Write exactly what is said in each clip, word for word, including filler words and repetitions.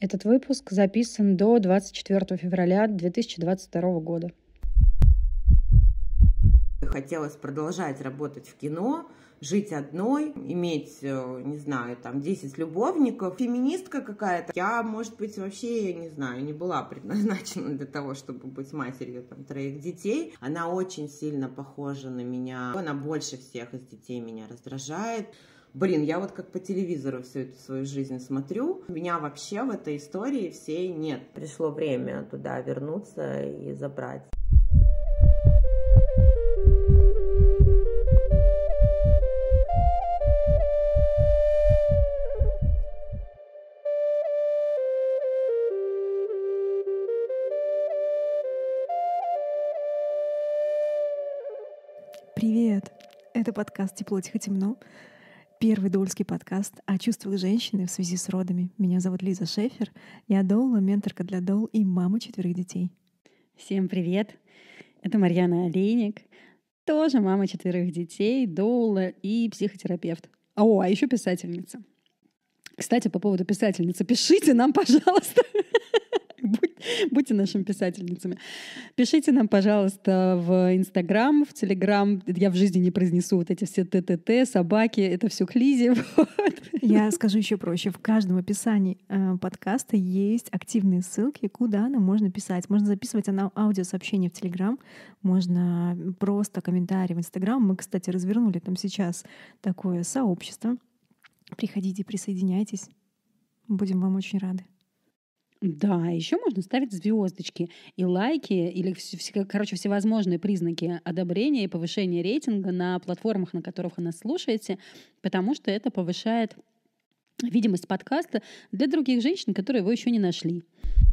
Этот выпуск записан до двадцать четвёртого февраля две тысячи двадцать второго года. Хотелось продолжать работать в кино, жить одной, иметь, не знаю, там, десять любовников. Феминистка какая-то. Я, может быть, вообще, не знаю, не была предназначена для того, чтобы быть матерью там, троих детей. Она очень сильно похожа на меня. Она больше всех из детей меня раздражает. Блин, я вот как по телевизору всю эту свою жизнь смотрю. Меня вообще в этой истории всей нет. Пришло время туда вернуться и забрать. Привет! Это подкаст «Тепло, тихо, темно». Первый доульский подкаст о чувствах женщины в связи с родами. Меня зовут Лиза Шефер. Я доула, менторка для доул и мама четверых детей. Всем привет! Это Марьяна Олейник, тоже мама четверых детей, доула и психотерапевт. О, а еще писательница. Кстати, по поводу писательницы, пишите нам, пожалуйста. Будь, будьте нашими писательницами. Пишите нам, пожалуйста, в Инстаграм, в Телеграм. Я в жизни не произнесу вот эти все ТТТ, собаки. Это все к Лизе. Вот. Я скажу еще проще. В каждом описании э, подкаста есть активные ссылки, куда нам можно писать. Можно записывать ана- аудиосообщения в Телеграм, можно просто комментарии в Инстаграм. Мы, кстати, развернули там сейчас такое сообщество. Приходите, присоединяйтесь. Будем вам очень рады. Да, еще можно ставить звездочки и лайки, или, вс- короче, всевозможные признаки одобрения и повышения рейтинга на платформах, на которых вы нас слушаете, потому что это повышает видимость подкаста для других женщин, которые его еще не нашли.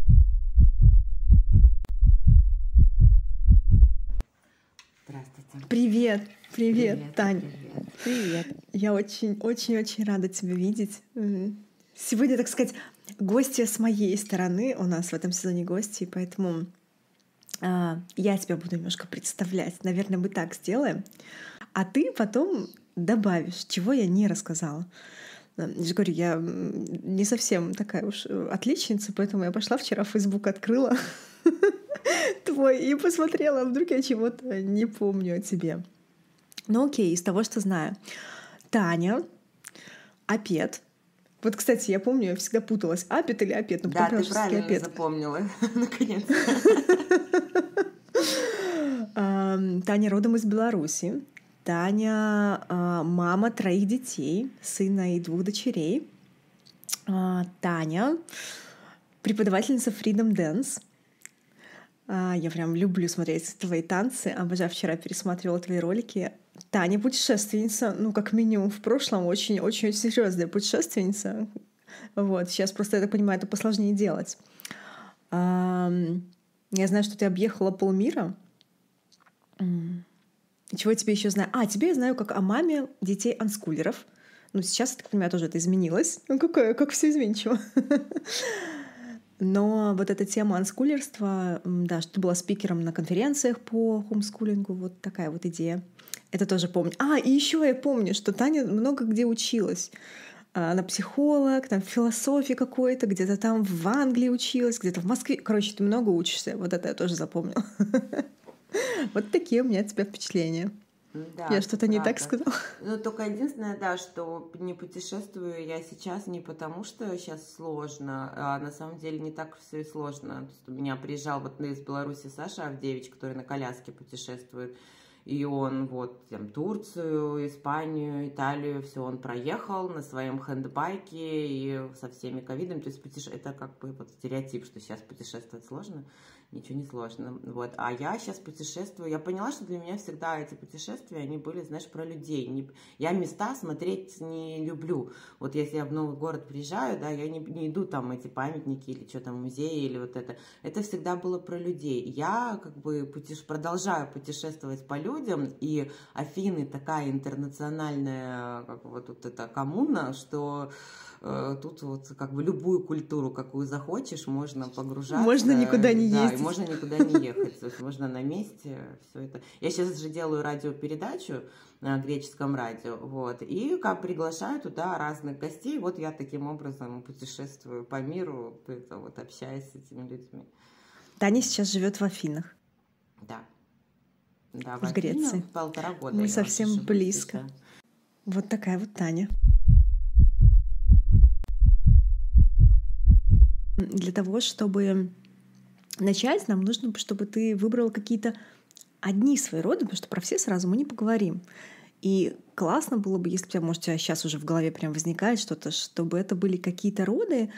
Здравствуйте. Привет, привет, Привет, Тань. Привет. Привет. Я очень-очень-очень рада тебя видеть. М, Сегодня, так сказать, гостья с моей стороны. У нас в этом сезоне гости, поэтому а, я тебя буду немножко представлять. Наверное, мы так сделаем. А ты потом добавишь, чего я не рассказала. Я же говорю, я м, не совсем такая уж э, отличница, поэтому я пошла вчера в Facebook, открыла твой и посмотрела, вдруг я чего-то не помню о тебе. Ну окей, из того, что знаю. Таня, апет. Вот, кстати, я помню, я всегда путалась, апет или апет. Ну, Да, потом ты поняла, что всё-таки правильно апет. запомнила, наконец-то. Ам, Таня родом из Беларуси. Таня а, мама троих детей, сына и двух дочерей. А, Таня преподавательница Freedom Dance. А, Я прям люблю смотреть твои танцы. Обожаю, вчера пересматривала твои ролики. Таня путешественница, ну, как минимум, в прошлом очень-очень серьезная путешественница. Вот, сейчас просто, я так понимаю, это посложнее делать. Ам, Я знаю, что ты объехала полмира. М, И чего я тебе еще знаю? А, тебе я знаю как о маме детей анскулеров. Ну, сейчас, я так понимаю, тоже это изменилось. Ну, какая, как все изменчиво. Но вот эта тема анскулерства, м, да, что ты была спикером на конференциях по хомскулингу, вот такая вот идея. Это тоже помню. А, и еще я помню, что Таня много где училась. А, Она психолог, там философии какой-то, где-то там в Англии училась, где-то в Москве. Короче, ты много учишься. Вот это я тоже запомнила. Вот такие у меня от тебя впечатления. Да, Я это что-то не так правда. сказала? Ну, только единственное, да, что не путешествую я сейчас не потому, что сейчас сложно, а на самом деле не так все и сложно. То есть у меня приезжал вот из Беларуси Саша Авдевич, который на коляске путешествует, и он вот там Турцию, Испанию, Италию, все он проехал на своем хендбайке и со всеми ковидами. То есть путеше... это как бы вот стереотип, что сейчас путешествовать сложно. Ничего не сложно. Вот. А я сейчас путешествую. Я поняла, что для меня всегда эти путешествия, они были, знаешь, про людей. Не... Я места смотреть не люблю. Вот если я в новый город приезжаю, да, я не, не иду там эти памятники или что там, музеи или вот это. Это всегда было про людей. Я как бы путеш... продолжаю путешествовать по людям, и Афины такая интернациональная как бы, вот, вот эта коммуна, что э, тут вот как бы любую культуру, какую захочешь, можно погружаться. Можно никуда не да, ездить. и можно никуда не ехать. То есть можно на месте все это. Я сейчас же делаю радиопередачу на греческом радио, вот, и как приглашаю туда разных гостей. Вот я таким образом путешествую по миру, это вот общаюсь с этими людьми. Таня сейчас живет в Афинах. Да. Да, в, В Афинах Греции. полтора года. Мы я совсем уже живу близко. сейчас. Вот такая вот Таня. Для того, чтобы начать, нам нужно, чтобы ты выбрал какие-то одни свои роды, потому что про все сразу мы не поговорим. И классно было бы, если у тебя, может, у тебя сейчас уже в голове прям возникает что-то, чтобы это были какие-то роды,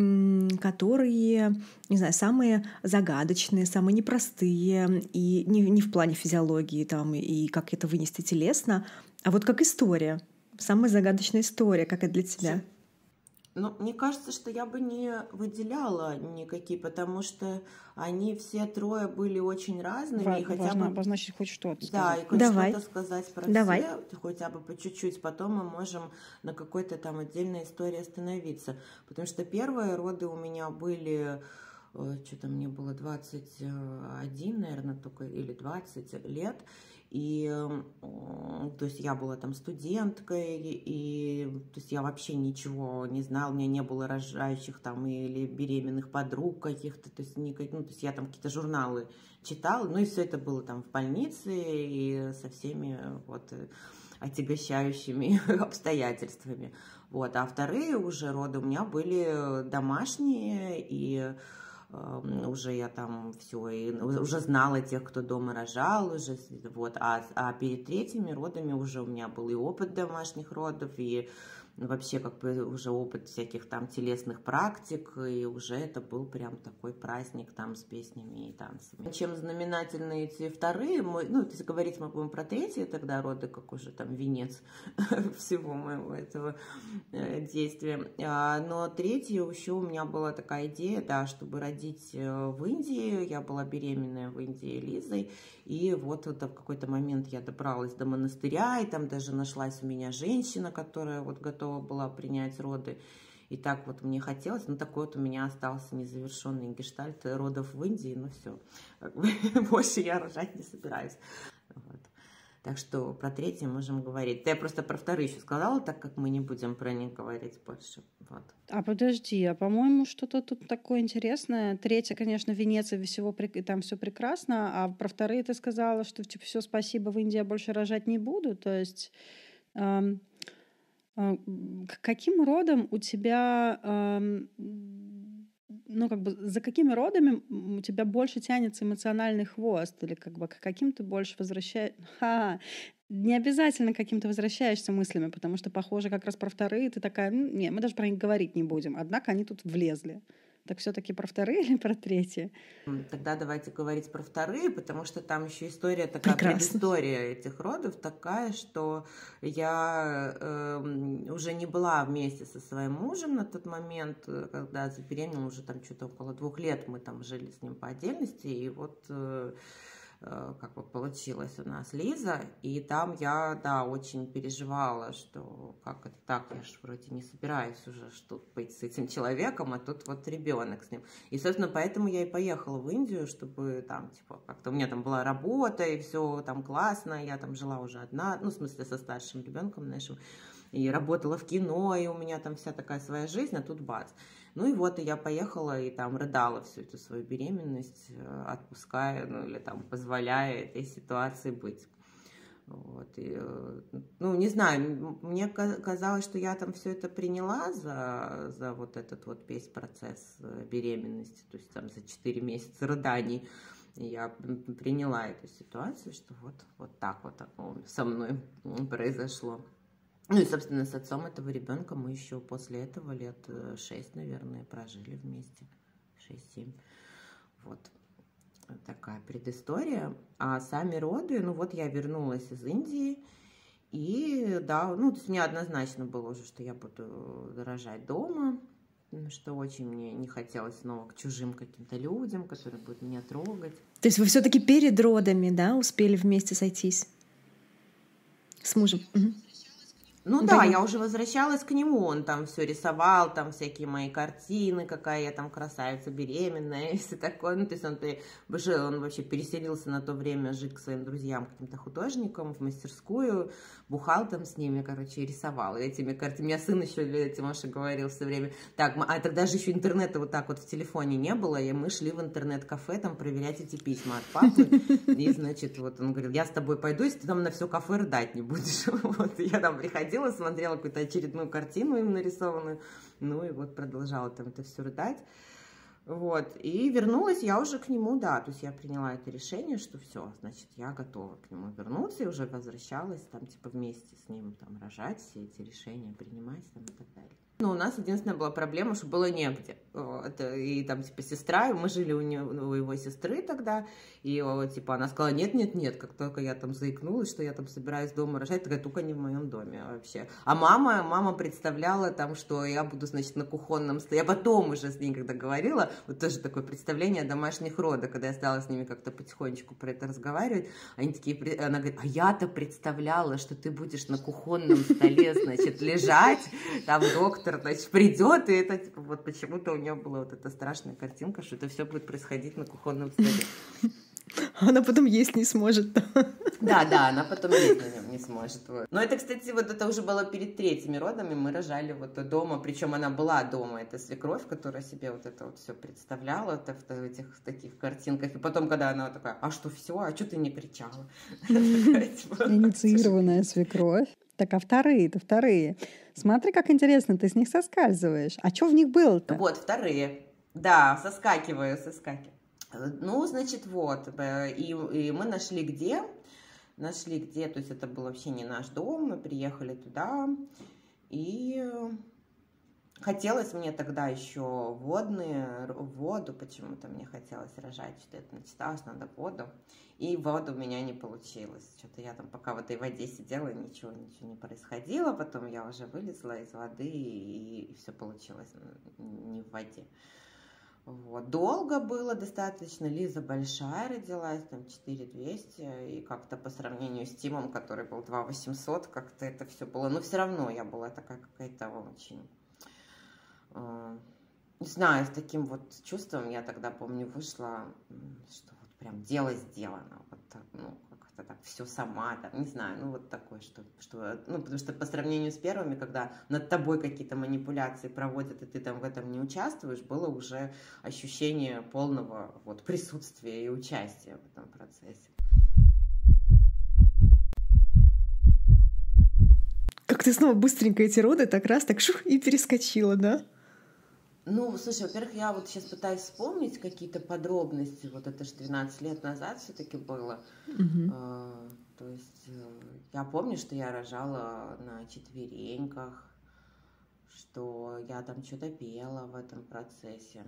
которые, не знаю, самые загадочные, самые непростые, и не, не в плане физиологии там, и как это вынести телесно, а вот как история. Самая загадочная история, как это для тебя. Ну, мне кажется, что я бы не выделяла никакие, потому что они все трое были очень разными. Ва- и хотя важно бы... обозначить хоть что-то. Да, сказать. и хоть Давай. что-то сказать про Давай. все, хотя бы по чуть-чуть. Потом мы можем на какой-то там отдельной истории остановиться. Потому что первые роды у меня были, что-то мне было двадцать один, наверное, только, или двадцать лет. И то есть я была там студенткой, и то есть я вообще ничего не знала, у меня не было рожающих там или беременных подруг каких-то, то есть, никак, ну, то есть я там какие-то журналы читала, ну и все это было там в больнице и со всеми вот отягощающими обстоятельствами. Вот. А вторые уже роды у меня были домашние, и уже я там все, и уже знала тех, кто дома рожал, уже, вот, а, а перед третьими родами уже у меня был и опыт домашних родов, и вообще как бы уже опыт всяких там телесных практик, и уже это был прям такой праздник там с песнями и танцами. Чем знаменательны эти вторые, мы, ну, если говорить мы будем про третьи тогда роды, как уже там венец всего моего этого действия. Но третье еще у меня была такая идея, да, чтобы родить в Индии. Я была беременная в Индии Лизой, и вот это в какой-то момент я добралась до монастыря, и там даже нашлась у меня женщина, которая вот готова была принять роды. И так вот мне хотелось, ну такой вот у меня остался незавершенный гештальт родов в Индии, ну все, больше я рожать не собираюсь. Вот. Так что про третье можем говорить. Я просто про вторые еще сказала, так как мы не будем про них говорить больше. Вот. А подожди, а по-моему, что-то тут такое интересное. Третья, конечно, Венеция, всего, там все прекрасно, а про вторые ты сказала, что типа все, спасибо, в Индии я больше рожать не буду. То есть эм, э, к каким родом у тебя, эм, ну как бы за какими родами у тебя больше тянется эмоциональный хвост, или как бы к каким ты больше возвращаешь? Ха, не обязательно к каким-то возвращаешься мыслями, потому что, похоже, как раз про вторые ты такая, «М, не, мы даже про них говорить не будем. Однако они тут влезли. Так все-таки про вторые или про третьи? Тогда давайте говорить про вторые, потому что там еще история такая, Прекрасно. предыстория этих родов такая, что я э, уже не была вместе со своим мужем на тот момент, когда забеременела, уже там что-то около двух лет мы там жили с ним по отдельности, и вот э, как бы получилась у нас Лиза, и там я, да, очень переживала, что как это так, я же вроде не собираюсь уже что быть с этим человеком, а тут вот ребенок с ним. И, собственно, поэтому я и поехала в Индию, чтобы там, типа, как-то у меня там была работа, и все там классно, я там жила уже одна, ну, в смысле, со старшим ребенком нашим, и работала в кино, и у меня там вся такая своя жизнь, а тут бац. Ну и вот, и я поехала и там рыдала всю эту свою беременность, отпуская, ну или там позволяя этой ситуации быть. Вот, и, ну, не знаю, мне казалось, что я там все это приняла за, за вот этот вот весь процесс беременности, то есть там за четыре месяца рыданий. Я приняла эту ситуацию, что вот, вот так вот оно со мной произошло. Ну и, собственно, с отцом этого ребенка мы еще после этого лет шесть, наверное, прожили вместе. шесть-семь. Вот такая предыстория. А сами роды, ну вот я вернулась из Индии, и да, ну то есть мне однозначно было уже, что я буду рожать дома, что очень мне не хотелось снова к чужим каким-то людям, которые будут меня трогать. То есть вы все-таки перед родами, да, успели вместе сойтись с мужем? Угу. Ну Ну, да, понятно. я уже возвращалась к нему, он там все рисовал, там всякие мои картины, какая я там красавица беременная и все такое. Ну, то есть он, пере- жил- он вообще переселился на то время жить к своим друзьям, каким-то художникам в мастерскую, бухал там с ними, короче, и рисовал. И этими картинами, у меня сын еще, Тимоша, говорил все время, так, м- а тогда же еще интернета вот так вот в телефоне не было, и мы шли в интернет-кафе там проверять эти письма от папы. И, значит, вот он говорил, я с тобой пойду, если ты там на все кафе рыдать не будешь. Вот, я там приходила, смотрела какую-то очередную картину им нарисованную, ну и вот продолжала там это все рыдать. Вот, и вернулась я уже к нему, да, то есть я приняла это решение, что все, значит, я готова к нему вернуться, и уже возвращалась там, типа, вместе с ним там рожать, все эти решения принимать там и так далее. Но у нас единственная была проблема, что было негде. Вот, и там, типа, сестра, мы жили у, него, у его сестры тогда, и, вот, типа, она сказала, нет-нет-нет, как только я там заикнулась, что я там собираюсь дома рожать, такая, только не в моем доме вообще. А мама, мама представляла там, что я буду, значит, на кухонном столе. Я потом уже с ней, когда говорила, вот тоже такое представление о домашних родах, когда я стала с ними как-то потихонечку про это разговаривать, они такие, она говорит, а я-то представляла, что ты будешь на кухонном столе, значит, лежать, там доктор, значит, придет, и это, типа, вот почему-то у нее была вот эта страшная картинка, что это все будет происходить на кухонном столе. Она потом есть не сможет. Да, да, она потом есть на нем не сможет. Вот. Но это, кстати, вот это уже было перед третьими родами, мы рожали вот дома, причем она была дома, это свекровь, которая себе вот это вот все представляла это в этих в таких картинках. И потом, когда она такая, а что, все, а что ты не кричала? Инициированная свекровь. Так, а вторые-то, вторые. Смотри, как интересно, ты с них соскальзываешь. А что в них было-то? Вот, вторые. Да, соскакиваю, соскакиваю. Ну, значит, вот. И, и мы нашли где. Нашли где, то есть это был вообще не наш дом. Мы приехали туда. И хотелось мне тогда еще водные, воду. Почему-то мне хотелось рожать. Что-то я начиталась, надо воду. И воду у меня не получилось. Что-то я там пока в этой воде сидела, ничего, ничего не происходило. Потом я уже вылезла из воды, и, и все получилось не в воде. Вот. Долго было достаточно. Лиза большая родилась, там четыре двести, и как-то по сравнению с Тимом, который был два восемьсот, как-то это все было. Но все равно я была такая какая-то очень... Э, не знаю, с таким вот чувством я тогда, помню, вышла, что вот прям дело сделано. Вот так, ну, как-то так все сама, там, не знаю, ну вот такое, что, что... Ну, потому что по сравнению с первыми, когда над тобой какие-то манипуляции проводят, и ты там в этом не участвуешь, было уже ощущение полного вот присутствия и участия в этом процессе. Как ты снова быстренько эти роды так раз, так шух, и перескочила, да? Ну, слушай, во-первых, я вот сейчас пытаюсь вспомнить какие-то подробности. Вот это же двенадцать лет назад все-таки было. Угу. А, то есть я помню, что я рожала на четвереньках, что я там что-то пела в этом процессе.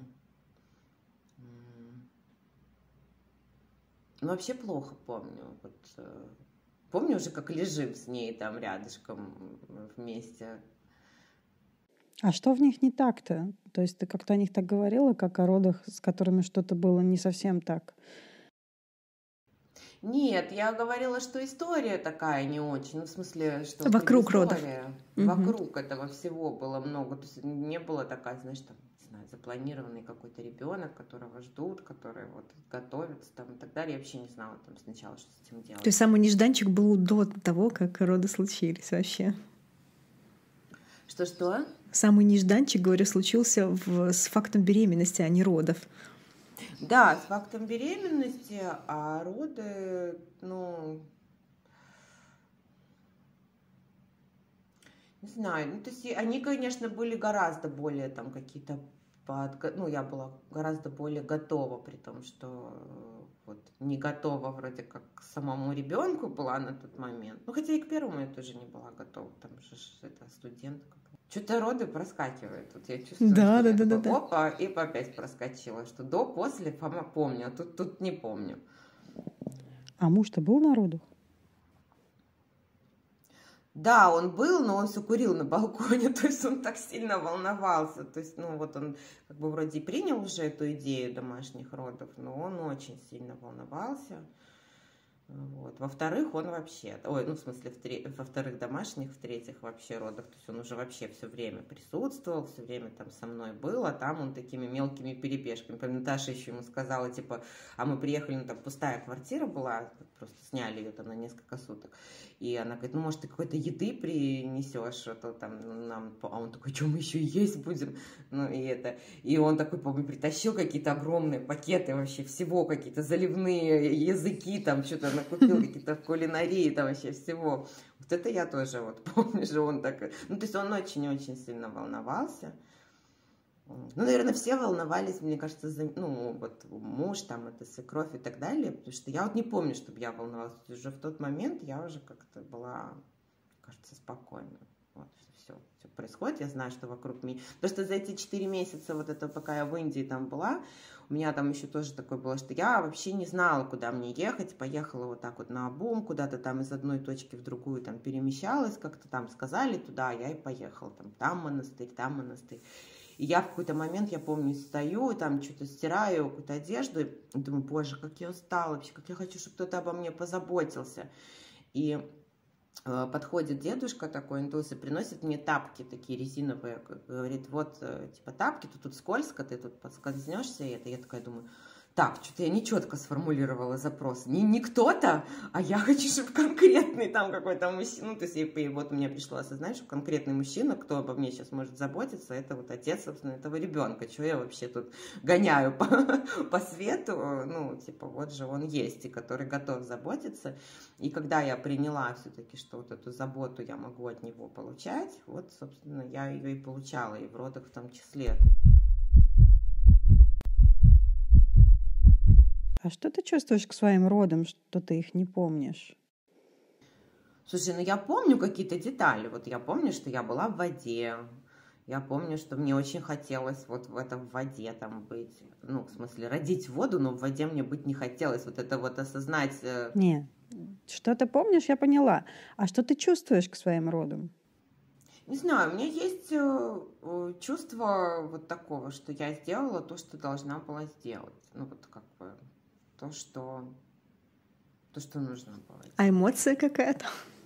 Ну, вообще плохо помню. Вот, помню уже, как лежим с ней там рядышком вместе. А что в них не так-то? То есть ты как-то о них так говорила, как о родах, с которыми что-то было не совсем так? Нет, я говорила, что история такая не очень. Ну, в смысле, что... Вокруг родов. Вокруг угу. этого всего было много. То есть не было такая, знаешь, там, не знаю, запланированный какой-то ребенок, которого ждут, который вот готовится там и так далее. Я вообще не знала там сначала, что с этим делать. То есть самый нежданчик был до того, как роды случились вообще? Что-что? Самый нежданчик, говорю, случился в, с фактом беременности, а не родов. Да, с фактом беременности, а роды, ну, не знаю, ну, то есть они, конечно, были гораздо более там какие-то, под... ну, я была гораздо более готова, при том, что вот не готова вроде как к самому ребенку была на тот момент. Ну, хотя и к первому я тоже не была готова, там же это студентка. Что-то роды проскакивает. Вот я чувствую, да, что да, да, такое, да. опа, и опять проскочила. Что до, после, помню, а тут, тут не помню. А муж-то был на родах? Да, он был, но он все курил на балконе, то есть он так сильно волновался. То есть, ну вот он как бы вроде принял уже эту идею домашних родов, но он очень сильно волновался. Вот. Во-вторых, он вообще, ой, ну, в смысле, в тре- во-вторых, домашних, в-третьих, вообще родах, то есть он уже вообще все время присутствовал, все время там со мной был, а там он такими мелкими перебежками. Помню, Наташа еще ему сказала, типа, а мы приехали, ну, там пустая квартира была, просто сняли ее там на несколько суток, и она говорит, ну, может, ты какой-то еды принесешь, а то там нам, а он такой, что мы еще и есть будем, ну, и это, и он такой, помню, притащил какие-то огромные пакеты вообще всего, какие-то заливные языки, там, что-то накупил, какие-то в кулинарии, там вообще всего. Вот это я тоже вот помню, что он так... Ну, то есть он очень-очень сильно волновался. Ну, наверное, все волновались, мне кажется, за... Ну, вот муж, там, это свекровь и так далее, потому что я вот не помню, чтобы я волновалась. Уже в тот момент я уже как-то была, кажется, спокойна. Вот, все, все происходит, я знаю, что вокруг меня... Потому что за эти четыре месяца, вот это, пока я в Индии там была, у меня там еще тоже такое было, что я вообще не знала, куда мне ехать, поехала вот так вот наобум, куда-то там из одной точки в другую там перемещалась, как-то там сказали туда, я и поехала, там, там монастырь, там монастырь. И я в какой-то момент, я помню, стою, там что-то стираю, какую-то одежду, и думаю, боже, как я устала вообще, как я хочу, чтобы кто-то обо мне позаботился. И э, подходит дедушка такой индус и приносит мне тапки такие резиновые, говорит, вот, э, типа, тапки, ты тут скользко, ты тут подскользнешься, и это, я такая думаю, так, что-то я нечетко сформулировала запрос. Не, не кто-то, а я хочу, чтобы конкретный там какой-то мужчина. Ну, то есть, и вот мне пришло осознать, что конкретный мужчина, кто обо мне сейчас может заботиться, это вот отец, собственно, этого ребенка. Что я вообще тут гоняю по, по свету? Ну, типа, вот же он есть, и который готов заботиться. И когда я приняла все-таки, что вот эту заботу я могу от него получать, вот, собственно, я ее и получала, и в родах в том числе. А что ты чувствуешь к своим родам, что ты их не помнишь? Слушай, ну я помню какие-то детали. Вот я помню, что я была в воде. Я помню, что мне очень хотелось вот в этом в воде там быть. Ну, в смысле, родить воду, но в воде мне быть не хотелось. Вот это вот осознать... Не, что ты помнишь, я поняла. А что ты чувствуешь к своим родам? Не знаю, у меня есть чувство вот такого, что я сделала то, что должна была сделать. Ну, вот как бы... То, что, то, что нужно было. А эмоция какая-то?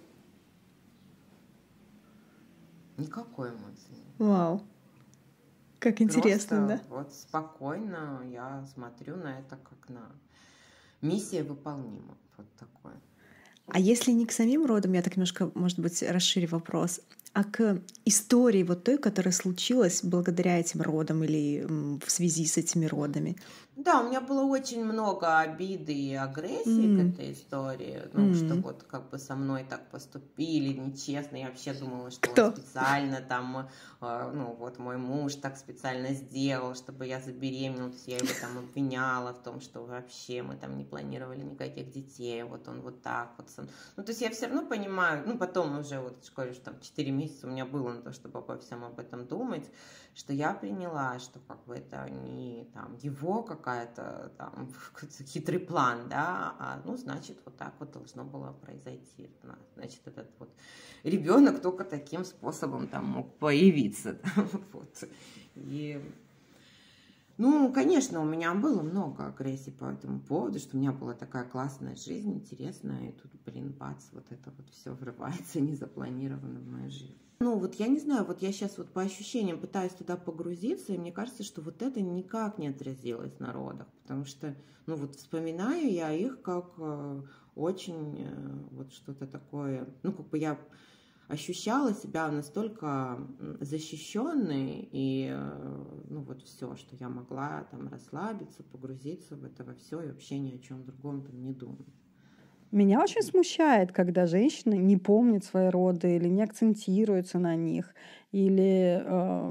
Никакой эмоции. Вау. Как интересно, Просто да? вот спокойно я смотрю на это как на миссия выполнима. Вот такое. А если не к самим родам, я так немножко, может быть, расширю вопрос, а к истории вот той, которая случилась благодаря этим родам или в связи с этими родами? Да, у меня было очень много обиды и агрессии mm. к этой истории. Ну, mm. что вот как бы со мной так поступили нечестно. Я вообще думала, что Кто? он специально там, э, ну, вот мой муж так специально сделал, чтобы я забеременела. То есть я его там обвиняла в том, что вообще мы там не планировали никаких детей. Вот он вот так вот. Ну, то есть я все равно понимаю, ну, потом уже вот в школе, что там четыре месяца у меня было на то, чтобы обо всем об этом думать, что я приняла, что как бы это не там его какая-то там хитрый план, да, а ну, значит, вот так вот должно было произойти. Значит, этот вот ребенок только таким способом там мог появиться. Вот. И ну, конечно, у меня было много агрессии по этому поводу, что у меня была такая классная жизнь, интересная, и тут, блин, бац, вот это вот все врывается незапланированно в мою жизнь. Ну, вот я не знаю, вот я сейчас вот по ощущениям пытаюсь туда погрузиться, и мне кажется, что вот это никак не отразилось на родах, потому что, ну, вот вспоминаю я их как э, очень э, вот что-то такое, ну, как бы я ощущала себя настолько защищенной, и ну вот все, что я могла там расслабиться, погрузиться в это во все и вообще ни о чем другом там не думать. Меня очень смущает, когда женщина не помнит свои роды или не акцентируется на них, или э,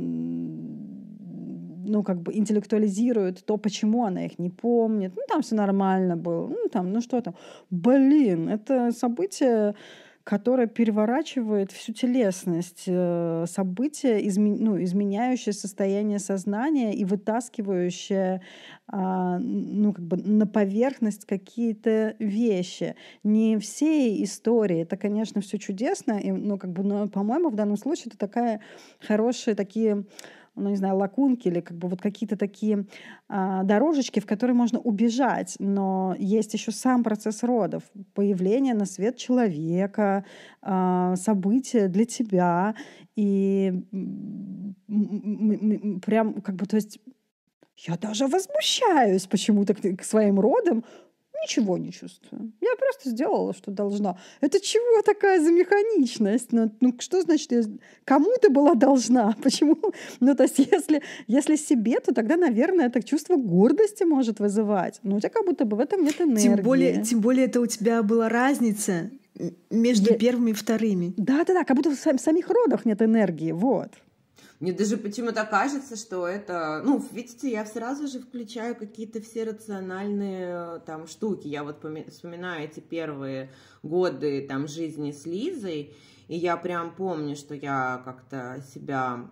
ну, как бы интеллектуализирует то, почему она их не помнит. Ну, там все нормально было. Ну, там, ну что там. Блин, это событие, которое переворачивает всю телесность, событие, изме... ну, изменяющее состояние сознания и вытаскивающее а, ну, как бы на поверхность какие-то вещи. Не все истории, это, конечно, все чудесно, и, ну, как бы, но, по-моему, в данном случае это такая хорошие такие ну, не знаю, лакунки или как бы вот какие-то такие а, дорожечки, в которые можно убежать. Но есть еще сам процесс родов, появление на свет человека, а, события для тебя. И м, м, м, прям как бы, то есть я даже возмущаюсь почему-то к, к своим родам. Ничего не чувствую. Я просто сделала, что должна. Это чего такая за механичность? Ну, ну что значит, я кому-то была должна? Почему? Ну, то есть, если, если себе, то тогда, наверное, это чувство гордости может вызывать. Но у тебя как будто бы в этом нет энергии. Тем более, тем более это у тебя была разница между я... первыми и вторыми. Да-да-да, как будто в самих родах нет энергии. Вот. Мне даже почему-то кажется, что это... Ну, видите, я сразу же включаю какие-то все рациональные там штуки. Я вот вспоминаю эти первые годы там жизни с Лизой, и я прям помню, что я как-то себя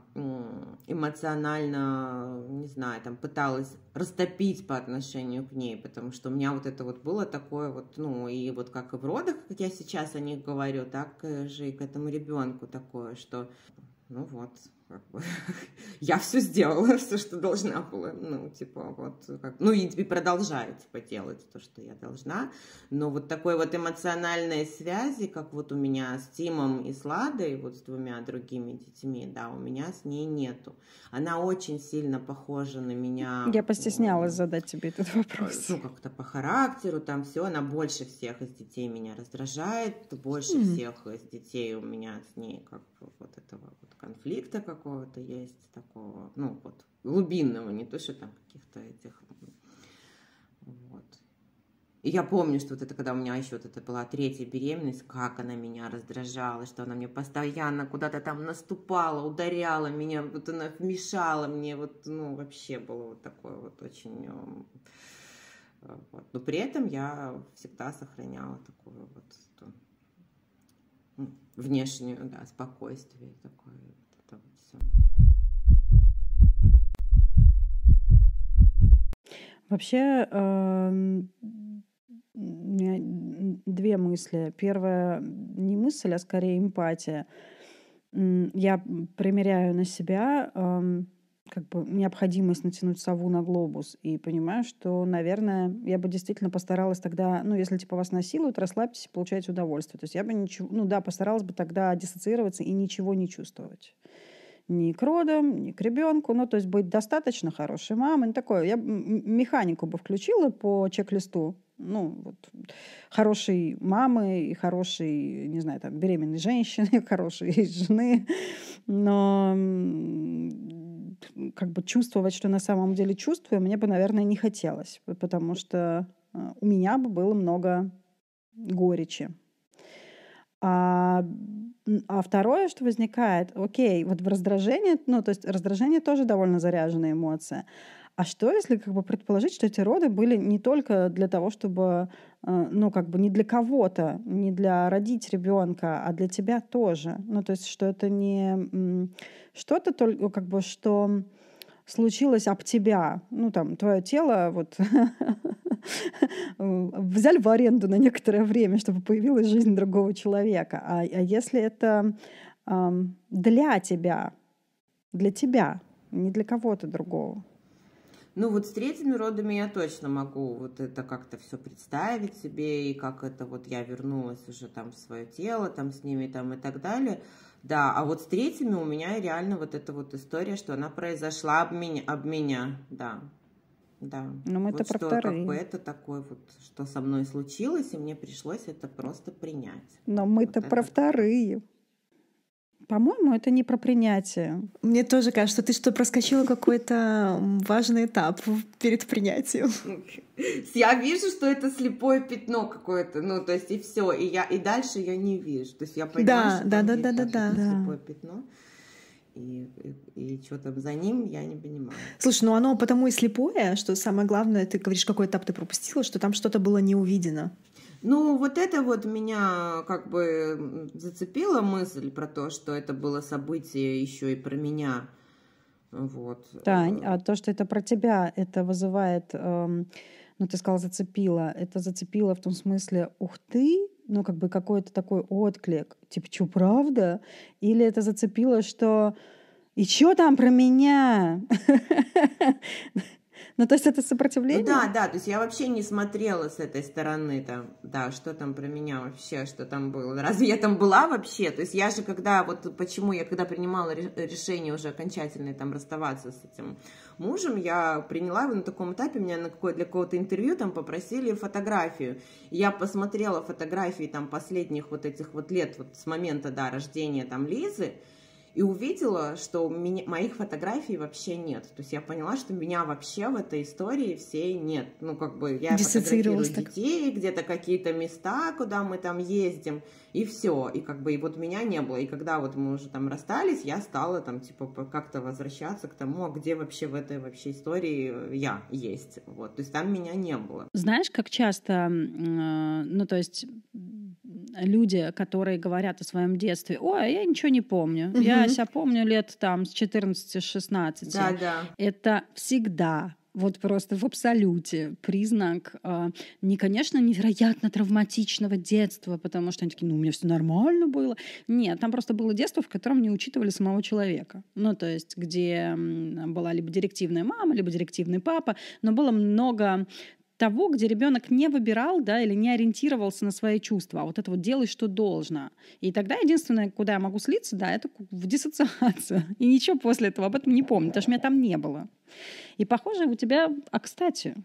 эмоционально, не знаю, там пыталась растопить по отношению к ней, потому что у меня вот это вот было такое вот, ну, и вот как и в родах, как я сейчас о них говорю, так же и к этому ребенку такое, что, ну вот... Как бы, я все сделала, все, что должна была, ну, типа, вот, как, ну, и, и продолжаю, типа, делать то, что я должна, но вот такой вот эмоциональной связи, как вот у меня с Тимом и с Ладой, вот с двумя другими детьми, да, у меня с ней нету. Она очень сильно похожа на меня. Я постеснялась ну, задать тебе этот вопрос. Ну, как-то по характеру, там все, она больше всех из детей меня раздражает, больше mm. всех из детей у меня с ней, как бы, вот этого вот конфликта какого-то есть, такого, ну, вот, глубинного, не то, что там каких-то этих, вот. И я помню, что вот это, когда у меня еще вот это была третья беременность, как она меня раздражала, что она мне постоянно куда-то там наступала, ударяла меня, вот она вмешала мне, вот, ну, вообще было вот такое вот очень... Вот. Но при этом я всегда сохраняла такую вот ну, внешнюю, да, спокойствие такое. Вот это вот все. Вообще, э, у меня две мысли. Первая не мысль, а скорее эмпатия. Я примеряю на себя э, как бы необходимость натянуть сову на глобус и понимаю, что, наверное, я бы действительно постаралась тогда, ну, если типа вас насилуют, расслабьтесь, получайте удовольствие. То есть я бы ничего, ну да, постаралась бы тогда диссоциироваться и ничего не чувствовать. Ни к родам, ни к ребенку. Ну, то есть быть достаточно хорошей мамой. Ну, такое. Я механику бы включила по чек-листу. Ну, вот, хорошей мамы и хорошей, не знаю, там, беременной женщины, хорошей жены. Но как бы чувствовать, что на самом деле чувствую, мне бы, наверное, не хотелось. Потому что у меня бы было много горечи. А, а второе, что возникает, окей, вот в раздражении, ну, то есть раздражение тоже довольно заряженная эмоция. А что, если как бы предположить, что эти роды были не только для того, чтобы, ну, как бы не для кого-то, не для родить ребенка, а для тебя тоже. Ну, то есть, что это не что-то только, как бы, что случилось об тебя. Ну, там, твое тело вот взяли в аренду на некоторое время, чтобы появилась жизнь другого человека. А, а если это эм, для тебя, для тебя, не для кого-то другого? Ну вот с третьими родами я точно могу вот это как-то все представить себе, и как это вот я вернулась уже там в свое тело, там с ними там и так далее. Да, а вот с третьими у меня реально вот эта вот история, что она произошла об меня, об меня, да. Да. Но мы-то вот про что, вторые. Как бы это такое вот, что со мной случилось, и мне пришлось это просто принять. Но мы-то вот про это... вторые. По-моему, это не про принятие. Мне тоже кажется, что ты что, проскочила какой-то важный этап перед принятием. Я вижу, что это слепое пятно какое-то, ну, то есть и все, и я и дальше я не вижу. То есть я понимаю, что да, да, да, да, да, да. слепое пятно. И, и, и что там за ним, я не понимаю. Слушай, ну оно потому и слепое, что самое главное, ты говоришь, какой этап ты пропустила, что там что-то было не увидено. Ну, вот это вот меня как бы зацепила мысль про то, что это было событие еще и про меня. Вот. Тань, а то, что это про тебя, это вызывает, эм, ну, ты сказала, зацепило. Это зацепило в том смысле, ух ты, ну, как бы какой-то такой отклик. Типа, что, правда? Или это зацепило, что И что там про меня? Ну, то есть это сопротивление? Ну, да, да, то есть я вообще не смотрела с этой стороны, там, да, что там про меня вообще, что там было. Разве я там была вообще? То есть я же когда, вот почему я когда принимала решение уже окончательно там расставаться с этим мужем, я приняла его на таком этапе, меня на какое, для какого-то интервью там попросили фотографию. И я посмотрела фотографии там последних вот этих вот лет, вот с момента, да, рождения там Лизы, и увидела, что у меня, моих фотографий вообще нет. То есть я поняла, что меня вообще в этой истории всей нет. Ну, как бы я фотографирую детей, где-то какие-то места, куда мы там ездим, и все. И как бы и вот меня не было. И когда вот мы уже там расстались, я стала там типа как-то возвращаться к тому, а где вообще в этой вообще истории я есть. Вот. То есть там меня не было. Знаешь, как часто, ну, то есть люди, которые говорят о своем детстве, ой, я ничего не помню, угу. я себя помню лет там с четырнадцати-шестнадцати. Да, да. Это всегда вот просто в абсолюте признак э, не, конечно, невероятно травматичного детства, потому что они такие, ну, у меня все нормально было. Нет, там просто было детство, в котором не учитывали самого человека. Ну, то есть, где была либо директивная мама, либо директивный папа, но было много того, где ребенок не выбирал, да, или не ориентировался на свои чувства, а вот это вот делай, что должно. И тогда единственное, куда я могу слиться, да, это в диссоциацию. И ничего после этого об этом не помню, потому что меня там не было. И похоже, у тебя... А, кстати,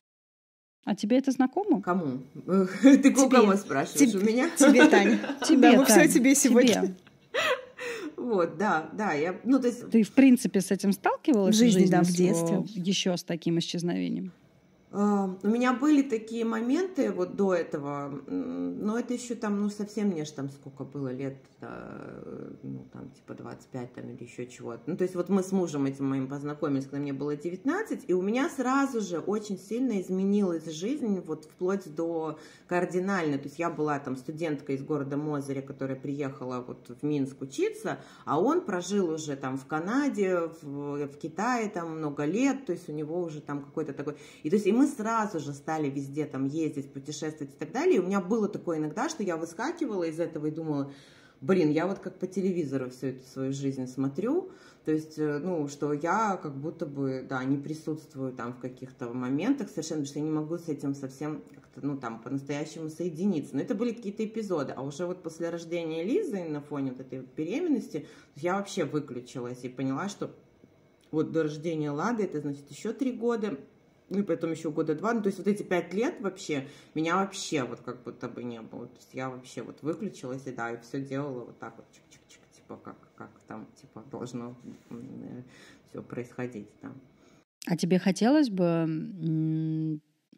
а тебе это знакомо? Кому? Ты у кого спрашиваешь? У меня? Тебе, Таня. Тебе, мы все тебе сегодня. Вот, да, да. Я, ну, то есть... Ты, в принципе, с этим сталкивалась в жизни, да, в детстве? Еще с таким исчезновением? У меня были такие моменты вот до этого, но это еще там, ну, совсем мне же там сколько было лет, ну, там, типа двадцать пять там или еще чего-то. Ну, то есть вот мы с мужем этим моим познакомились, когда мне было девятнадцать, и у меня сразу же очень сильно изменилась жизнь, вот вплоть до кардинально. То есть я была там студенткой из города Мозыря, которая приехала вот в Минск учиться, а он прожил уже там в Канаде, в, в Китае там много лет, то есть у него уже там какой-то такой... И то есть и мы Мы сразу же стали везде там ездить, путешествовать и так далее. И у меня было такое иногда, что я выскакивала из этого и думала, блин, я вот как по телевизору всю эту свою жизнь смотрю, то есть, ну, что я как будто бы, да, не присутствую там в каких-то моментах совершенно, потому что я не могу с этим совсем как-то, ну, там, по-настоящему соединиться. Но это были какие-то эпизоды. А уже вот после рождения Лизы на фоне вот этой беременности я вообще выключилась и поняла, что вот до рождения Лады, это значит еще три года, ну и потом еще года два, ну то есть вот эти пять лет вообще, меня вообще вот как будто бы не было, то есть я вообще вот выключилась и да, и все делала вот так вот, чик-чик-чик, типа как, как там, типа должно все происходить там. А тебе хотелось бы м-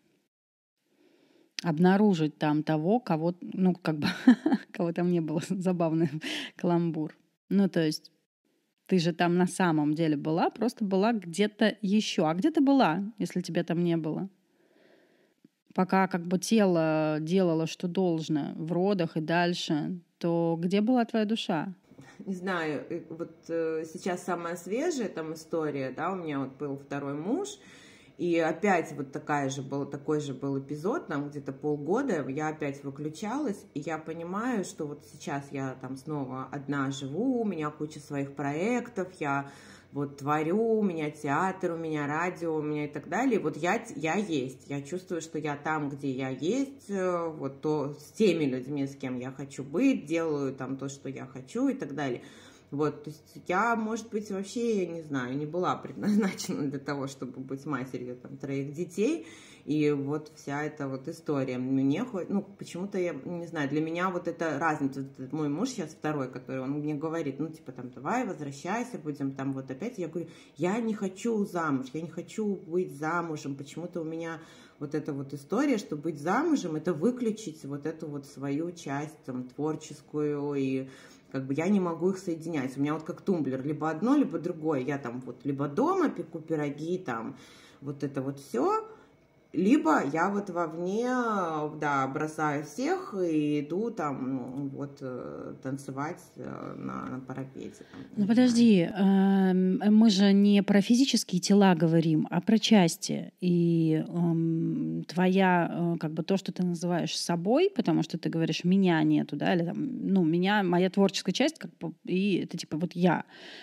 обнаружить там того, кого, ну как бы, кого там не было, забавный каламбур, ну то есть ты же там на самом деле была, просто была где-то еще. А где ты была, если тебя там не было? Пока как бы тело делало, что должно в родах и дальше, то где была твоя душа? Не знаю, вот э, сейчас самая свежая там история, да, у меня вот был второй муж, и опять вот такая же был, такой же был эпизод, там где-то полгода, я опять выключалась, и я понимаю, что вот сейчас я там снова одна живу, у меня куча своих проектов, я вот творю, у меня театр, у меня радио, у меня и так далее, вот я, я есть, я чувствую, что я там, где я есть, вот то с теми людьми, с кем я хочу быть, делаю там то, что я хочу и так далее. Вот, то есть я, может быть, вообще, я не знаю, не была предназначена для того, чтобы быть матерью там троих детей, и вот вся эта вот история. Мне хоть, ну, почему-то, я не знаю, для меня вот это разница. Мой муж сейчас второй, который, он мне говорит, ну, типа, там, давай, возвращайся, будем там вот опять. Я говорю, я не хочу замуж, я не хочу быть замужем, почему-то у меня вот эта вот история, что быть замужем, это выключить вот эту вот свою часть там творческую, и как бы я не могу их соединять. У меня вот как тумблер, либо одно, либо другое. Я там вот либо дома пеку пироги, там вот это вот все, либо я вот вовне, да, бросаю всех и иду там вот танцевать на, на парапете. Там, ну подожди, э, мы же не про физические тела говорим, а про части. И э, твоя, э, как бы то, что ты называешь собой, потому что ты говоришь, меня нету, да, или там, ну, меня, моя творческая часть, как бы, и это типа вот я.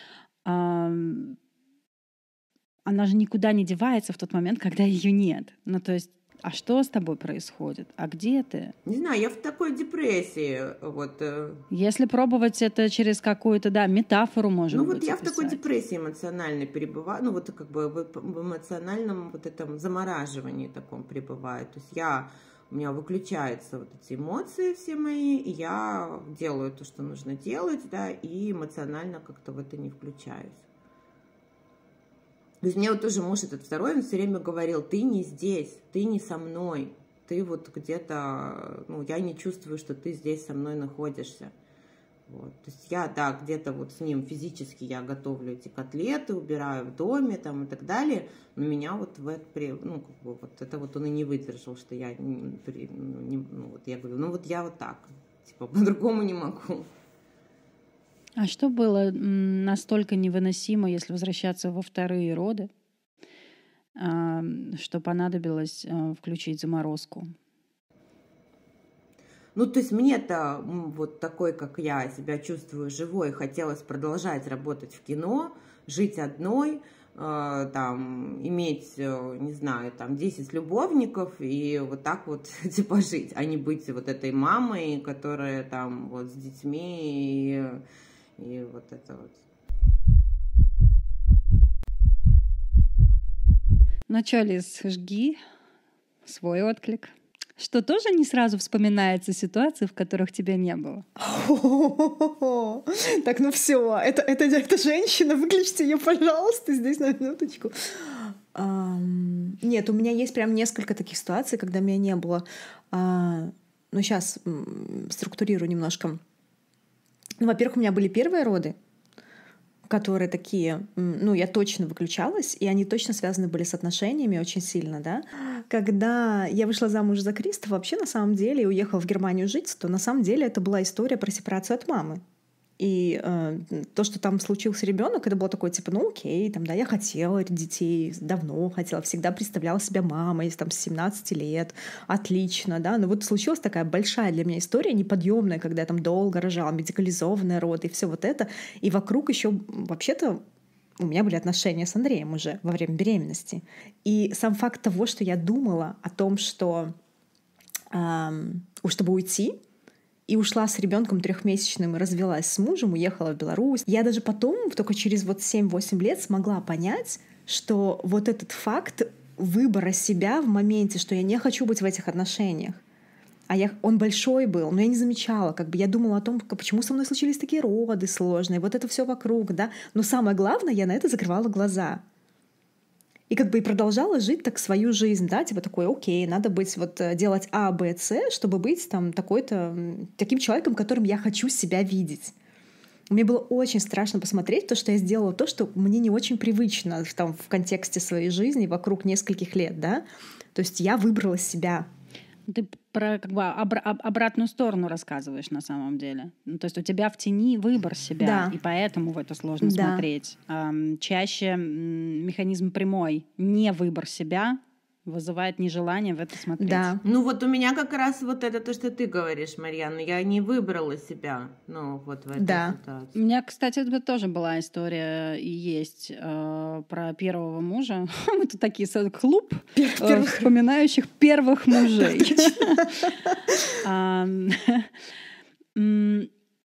ам, она же никуда не девается в тот момент, когда ее нет. Ну, то есть, а что с тобой происходит? А где ты? Не знаю, я в такой депрессии. Вот. э, Если пробовать это через какую-то, да, метафору, может Ну вот быть, я в такой описать. депрессии эмоциональной перебываю, ну вот как бы в в эмоциональном вот этом замораживании таком пребываю. То есть я, у меня выключаются вот эти эмоции все мои, и я делаю то, что нужно делать, да, и эмоционально как-то в это не включаюсь. То есть мне вот тоже муж этот второй, он все время говорил: ты не здесь, ты не со мной, ты вот где-то, ну, я не чувствую, что ты здесь со мной находишься. Вот. То есть я, да, где-то вот с ним физически я готовлю эти котлеты, убираю в доме там и так далее, но меня вот в это, при- ну, как бы вот это вот он и не выдержал, что я, не, при- ну, не- ну, вот я говорю, ну вот я вот так, типа по-другому не могу. А что было м, настолько невыносимо, если возвращаться во вторые роды, ам, что понадобилось а, включить заморозку? Ну, то есть мне-то м, вот такой, как я себя чувствую живой, хотелось продолжать работать в кино, жить одной, э, там, иметь, э, не знаю, там, десять любовников и вот так вот, типа, жить, а не быть вот этой мамой, которая там вот с детьми и, и вот это вот. Ну чё, Лиз, жги свой отклик. Что тоже не сразу вспоминается ситуации, в которых тебя не было. Так, ну все, это, это, это женщина, выключите ее, пожалуйста, здесь на минуточку. Ам, Нет, у меня есть прям несколько таких ситуаций, когда меня не было. А, Ну, сейчас структурирую немножко. Ну, во-первых, у меня были первые роды, которые такие, м, ну, я точно выключалась, и они точно связаны были с отношениями очень сильно, да. Когда я вышла замуж за Криста, вообще на самом деле, и уехала в Германию жить, то на самом деле это была история про сепарацию от мамы. И э, то, что там случился ребенок, это было такое, типа, ну окей, там, да, я хотела детей, давно хотела, всегда представляла себя мамой, там, с семнадцати лет, отлично, да, но вот случилась такая большая для меня история, неподъемная, когда я там долго рожала, медикализованные роды и все вот это, и вокруг еще вообще-то у меня были отношения с Андреем уже во время беременности. И сам факт того, что я думала о том, что эм, чтобы уйти, и ушла с ребенком трехмесячным и развелась с мужем, уехала в Беларусь. Я даже потом, только через вот семь-восемь лет смогла понять, что вот этот факт выбора себя в моменте, что я не хочу быть в этих отношениях, а я, он большой был, но я не замечала, как бы я думала о том, почему со мной случились такие роды сложные, вот это все вокруг, да. Но самое главное, я на это закрывала глаза. И как бы и продолжала жить так свою жизнь, да, типа такой, окей, надо быть, вот делать А, Б, С, чтобы быть там такой-то, таким человеком, которым я хочу себя видеть. Мне было очень страшно посмотреть то, что я сделала, то, что мне не очень привычно там, в контексте своей жизни вокруг нескольких лет, да. То есть я выбрала себя. Ты про как бы обра- об- обратную сторону рассказываешь на самом деле. Ну, то есть у тебя в тени выбор себя, Да. и поэтому в это сложно Да. смотреть. Ам, чаще м, механизм прямой, не выбор себя, вызывает нежелание в это смотреть. Да. Ну вот у меня как раз вот это то, что ты говоришь, Марьяна, я не выбрала себя, ну вот в этой Да. ситуации. У меня, кстати, это тоже была история и есть э, про первого мужа. Мы тут такие со- клуб Пер- э, первых- вспоминающих первых мужей. Ам, м,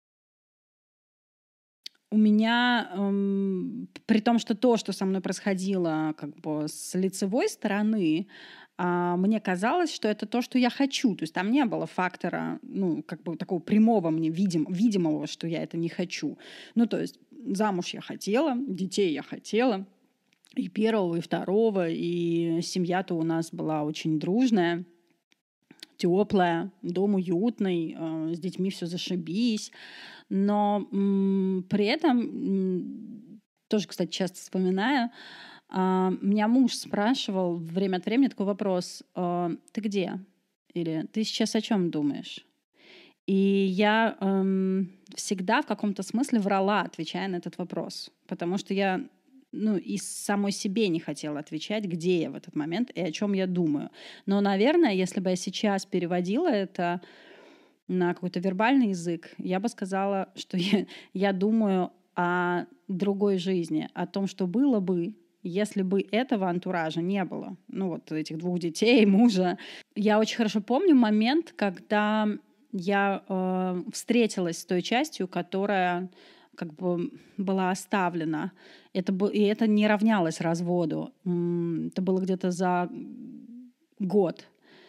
У меня, эм, при том, что то, что со мной происходило как бы с лицевой стороны, а, мне казалось, что это то, что я хочу. То есть там не было фактора, ну, как бы такого прямого мне видим, видимого, что я это не хочу. Ну, то есть замуж я хотела, детей я хотела, и первого, и второго, и семья-то у нас была очень дружная, теплая, дом уютный, э, с детьми все зашибись. Но м, при этом, м, тоже, кстати, часто вспоминаю, а, меня муж спрашивал время от времени такой вопрос: а, ты где? Или ты сейчас о чем думаешь? И я эм, всегда в каком-то смысле врала, отвечая на этот вопрос. Потому что я ну, и самой себе не хотела отвечать, где я в этот момент и о чем я думаю. Но, наверное, если бы я сейчас переводила это на какой-то вербальный язык, я бы сказала, что я, я думаю о другой жизни, о том, что было бы, если бы этого антуража не было. Ну вот этих двух детей, мужа. Я очень хорошо помню момент, когда я э, встретилась с той частью, которая как бы была оставлена. Это, и это не равнялось разводу. Это было где-то за год.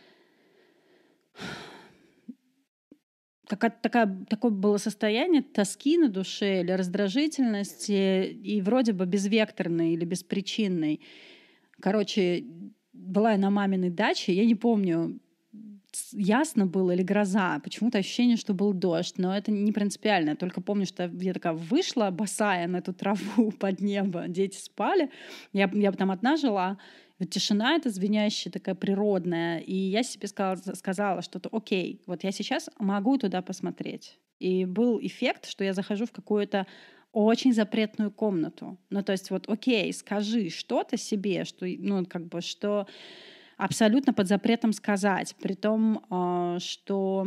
Какая-то такая, такое было состояние тоски на душе или раздражительности, и вроде бы безвекторной или беспричинной. Короче, была я на маминой даче, я не помню, ясно было или гроза. Почему-то ощущение, что был дождь, но это не принципиально. Я только помню, что я такая вышла босая на эту траву под небо, дети спали, я, я там одна жила. Вот тишина эта звенящая, такая природная. И я себе сказала, сказала что-то окей, вот я сейчас могу туда посмотреть. И был эффект, что я захожу в какую-то очень запретную комнату. Ну, то есть вот окей, скажи что-то себе, что, ну, как бы, что абсолютно под запретом сказать. При том, что,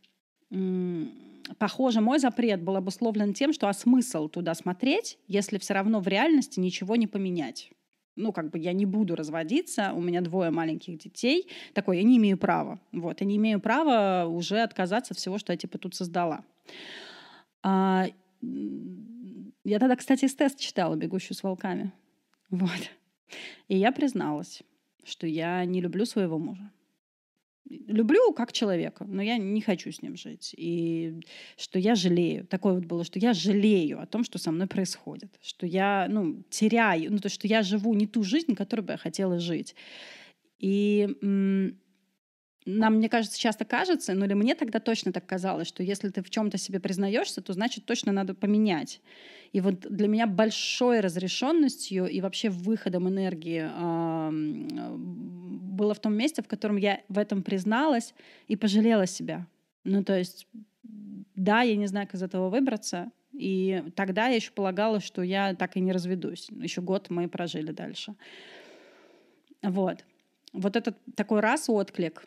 похоже, мой запрет был обусловлен тем, что а смысл туда смотреть, если все равно в реальности ничего не поменять. Ну, как бы я не буду разводиться, у меня двое маленьких детей. Такое, я не имею права. Вот, я не имею права уже отказаться от всего, что я типа тут создала. А, я тогда, кстати, тест читала «Бегущую с волками». Вот. И я призналась, что я не люблю своего мужа. Люблю как человека, но я не хочу с ним жить. И что я жалею. Такое вот было, что я жалею о том, что со мной происходит. Что я, ну, теряю, ну, то, что я живу не ту жизнь, которую бы я хотела жить. И м- нам, мне кажется, часто кажется, ну или мне тогда точно так казалось, что если ты в чем-то себе признаешься, то значит точно надо поменять. И вот для меня большой разрешенностью и вообще выходом энергии э, было в том месте, в котором я в этом призналась и пожалела себя. Ну то есть, да, я не знаю, как из этого выбраться. И тогда я еще полагала, что я так и не разведусь. Еще год мы прожили дальше. Вот. Вот этот такой раз отклик,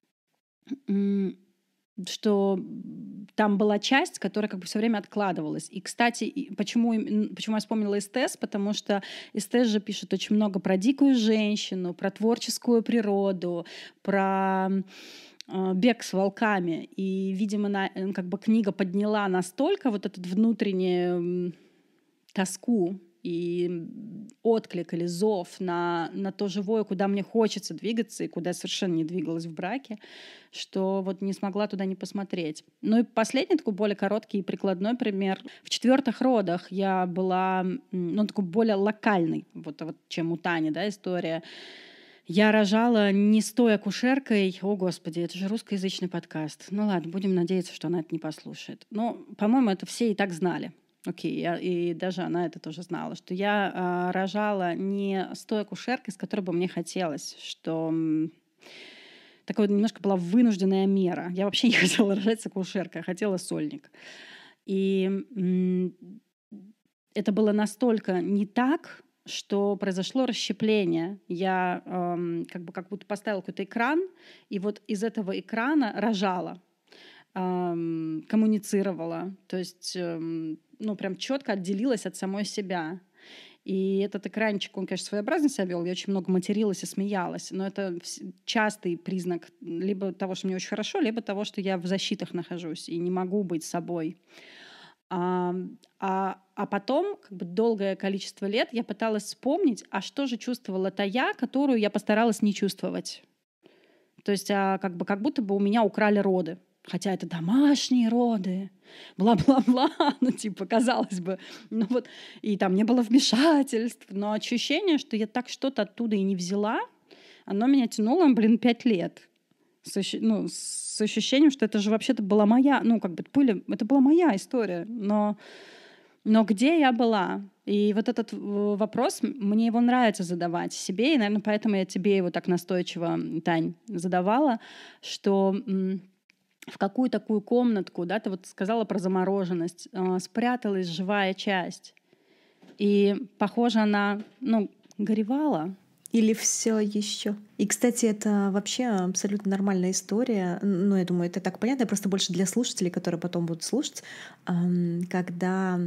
что там была часть, которая как бы все время откладывалась. И, кстати, почему, почему я вспомнила Эстез? Потому что Эстез же пишет очень много про дикую женщину, про творческую природу, про э, бег с волками. И, видимо, на, как бы книга подняла настолько вот эту внутреннюю тоску и отклик или зов на, на то живое, куда мне хочется двигаться и куда я совершенно не двигалась в браке, что вот не смогла туда не посмотреть. Ну и последний такой более короткий и прикладной пример. В четвертых родах я была, ну, такой более локальный, вот, вот чем у Тани, да, история. Я рожала не с той акушеркой. О, Господи, это же русскоязычный подкаст. Ну ладно, будем надеяться, что она это не послушает. Но, по-моему, это все и так знали. Окей, okay, и даже она это тоже знала, что я э, рожала не с той акушеркой, с которой бы мне хотелось, что м, такая немножко была вынужденная мера. Я вообще не хотела рожать с акушеркой, а хотела сольник. И м, это было настолько не так, что произошло расщепление. Я эм, как бы как будто поставила какой-то экран, и вот из этого экрана рожала, эм, коммуницировала. То есть эм, ну, прям четко отделилась от самой себя. И этот экранчик, он, конечно, своеобразно себя вел. Я очень много материлась и смеялась. Но это частый признак либо того, что мне очень хорошо, либо того, что я в защитах нахожусь и не могу быть собой. А, а, а потом, как бы долгое количество лет, я пыталась вспомнить, а что же чувствовала та я, которую я постаралась не чувствовать. То есть а, как бы, как будто бы у меня украли роды. Хотя это домашние роды, бла-бла-бла, ну, типа, казалось бы. Ну, вот, и там не было вмешательств, но ощущение, что я так что-то оттуда и не взяла, оно меня тянуло, блин, пять лет. С, ощ... ну, с ощущением, что это же вообще-то была моя, ну, как бы, были... это была моя история. Но... но где я была? И вот этот вопрос, мне его нравится задавать себе, и, наверное, поэтому я тебе его так настойчиво, Тань, задавала, что... в какую такую комнатку, да, ты вот сказала про замороженность, э, спряталась живая часть. И, похоже, она, ну, горевала. Или все еще. И, кстати, это вообще абсолютно нормальная история. Ну, я думаю, это так понятно, просто больше для слушателей, которые потом будут слушать, когда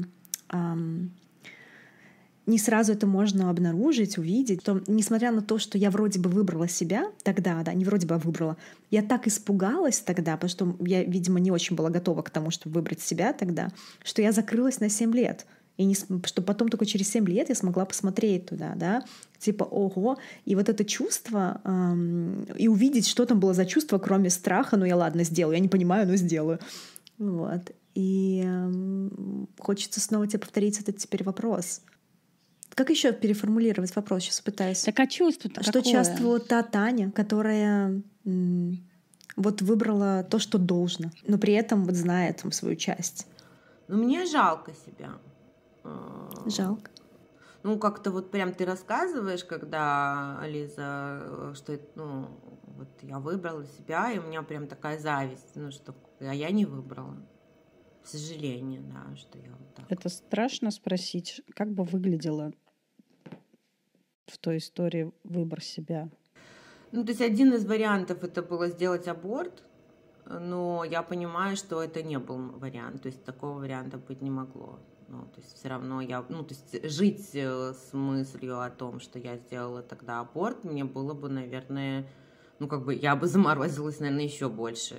эм, не сразу это можно обнаружить, увидеть, то, несмотря на то, что я вроде бы выбрала себя тогда, да, не вроде бы, а выбрала, я так испугалась тогда, потому что я, видимо, не очень была готова к тому, чтобы выбрать себя тогда, что я закрылась на семь лет. И не, что потом только через семь лет я смогла посмотреть туда, да, типа, ого, и вот это чувство, эм, и увидеть, что там было за чувство, кроме страха, ну я ладно сделаю, я не понимаю, но сделаю. Вот. И эм, хочется снова тебе повторить этот теперь вопрос. Как еще переформулировать вопрос? Сейчас пытаюсь. Так а чувство-то Что какое? чувствовала та Таня, которая м, вот выбрала то, что должно, но при этом вот знает там свою часть? Ну, мне жалко себя. Жалко. Ну, как-то вот прям ты рассказываешь, когда, Лиза, что ну, вот я выбрала себя, и у меня прям такая зависть, ну, что а я не выбрала. Сожаление, да, что я вот так. Это страшно спросить, как бы выглядело в той истории выбор себя? Ну, то есть один из вариантов это было сделать аборт, но я понимаю, что это не был вариант, то есть такого варианта быть не могло. Ну, то есть все равно я, ну, то есть жить с мыслью о том, что я сделала тогда аборт, мне было бы, наверное, ну, как бы я бы заморозилась, наверное, еще больше.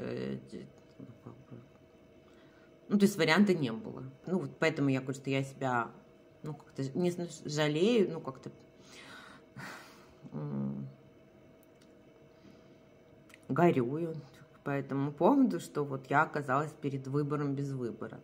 Ну, то есть варианта не было. Ну, вот поэтому я говорю, что я себя, ну, как-то не жалею, ну, как-то горюю по этому поводу, что вот я оказалась перед выбором без выбора.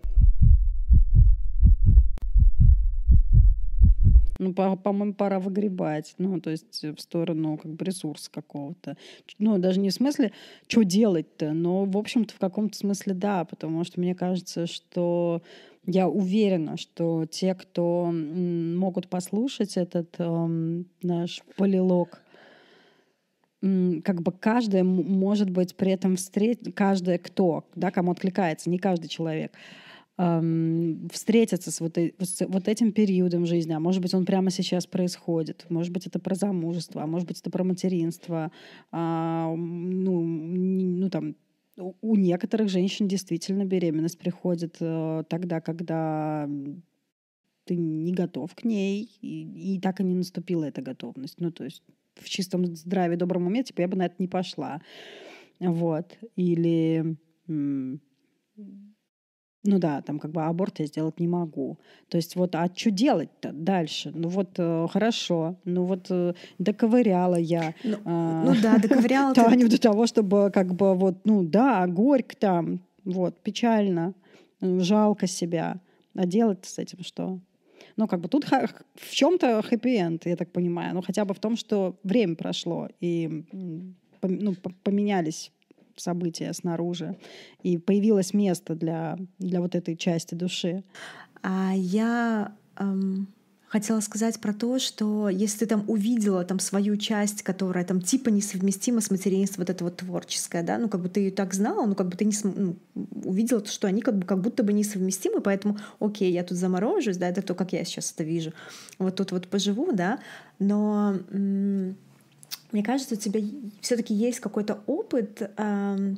Ну, по- по-моему, пора выгребать. Ну, то есть в сторону как бы ресурса какого-то. Ну, даже не в смысле, что делать-то, но, в общем-то, в каком-то смысле да, потому что мне кажется, что я уверена, что те, кто м, могут послушать этот эм, наш полилог, м, как бы каждая м- может быть при этом встретить, каждая кто, да, кому откликается, не каждый человек, ам, встретиться с вот, э- с вот этим периодом жизни. А может быть, он прямо сейчас происходит. Может быть, это про замужество, а может быть, это про материнство. А, м, ну, н- ну, там, у у некоторых женщин действительно беременность приходит э, тогда, когда м, ты не готов к ней, и, и так и не наступила эта готовность. Ну, то есть в чистом здравии, добром уме, типа, я бы на это не пошла. Вот. Или... м, ну да, там как бы аборт я сделать не могу. То есть вот, а что делать-то дальше? Ну вот э, хорошо, ну вот э, доковыряла я Ну, а, ну да, доковыряла ты. Таню до того, чтобы как бы вот, ну да, горько там, вот, печально, э, жалко себя. А делать с этим что? Ну, как бы тут ха- в чем-то хэппи-энд, я так понимаю. Ну, хотя бы в том, что время прошло, и м, пом- ну, п- поменялись события снаружи, и появилось место для, для вот этой части души. А я эм, хотела сказать про то, что если ты там увидела там свою часть, которая там типа несовместима с материнством, вот это вот творческое, да, ну как бы ты ее так знала, ну как бы ты не см- ну, увидела, что они как бы как будто бы несовместимы, поэтому окей, я тут заморожусь, да, это то, как я сейчас это вижу, вот тут вот поживу, да, но м- мне кажется, у тебя все-таки есть какой-то опыт. эм,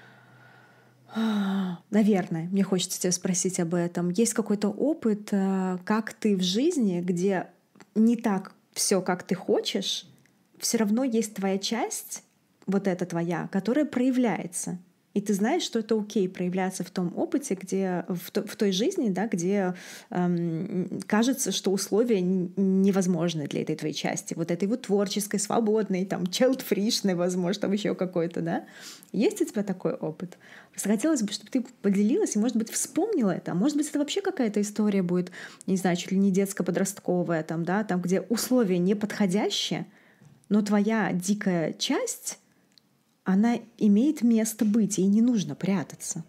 Наверное, мне хочется тебя спросить об этом. Есть какой-то опыт, э, как ты в жизни, где не так все, как ты хочешь, все равно есть твоя часть, вот эта твоя, которая проявляется. И ты знаешь, что это окей проявляться в том опыте, где в, то- в той жизни, да, где эм, кажется, что условия н- невозможны для этой твоей части, вот этой вот творческой, свободной, там, child-free, возможно, там еще какой-то, да? Есть у тебя такой опыт? Просто хотелось бы, чтобы ты поделилась и, может быть, вспомнила это. А может быть, это вообще какая-то история будет, не знаю, чуть ли не детско-подростковая, там, да, там, где условия неподходящие, но твоя дикая часть, она имеет место быть, и не нужно прятаться.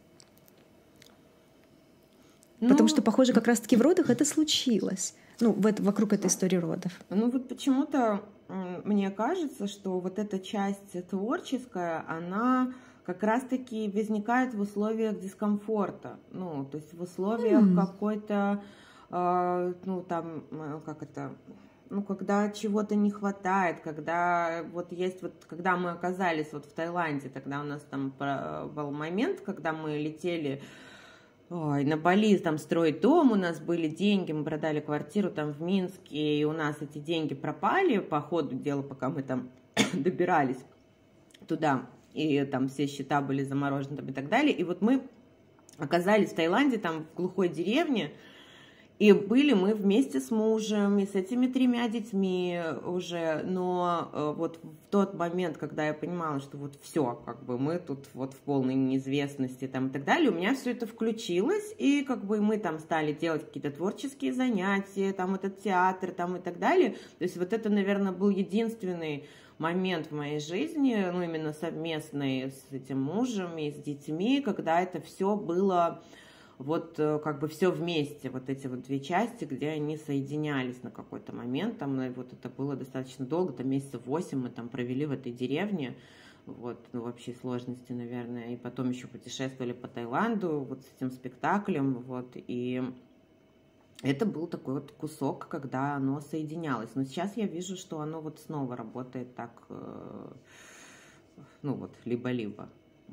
Ну, потому что, похоже, как раз-таки в родах это случилось. Ну, в это, вокруг этой истории родов. Ну вот почему-то мне кажется, что вот эта часть творческая, она как раз-таки возникает в условиях дискомфорта. Ну, то есть в условиях mm. какой-то, э, ну там, как это... Ну, когда чего-то не хватает, когда вот есть вот, когда мы оказались вот в Таиланде, тогда у нас там был момент, когда мы летели ой, на Бали там строить дом, у нас были деньги, мы продали квартиру там в Минске, и у нас эти деньги пропали по ходу дела, пока мы там добирались туда, и там все счета были заморожены там, и так далее. И вот мы оказались в Таиланде, там в глухой деревне, и были мы вместе с мужем и с этими тремя детьми уже, но э, вот в тот момент, когда я понимала, что вот все, как бы мы тут вот в полной неизвестности там и так далее, у меня все это включилось, и как бы мы там стали делать какие-то творческие занятия, там этот театр, там и так далее. То есть вот это, наверное, был единственный момент в моей жизни, ну именно совместный с этим мужем и с детьми, когда это все было... Вот как бы все вместе, вот эти вот две части, где они соединялись на какой-то момент, там, и вот это было достаточно долго, там месяцев восемь мы там провели в этой деревне, вот, ну, в общей сложности, наверное, и потом еще путешествовали по Таиланду, вот с этим спектаклем, вот, и это был такой вот кусок, когда оно соединялось, но сейчас я вижу, что оно вот снова работает так, ну, вот, либо-либо.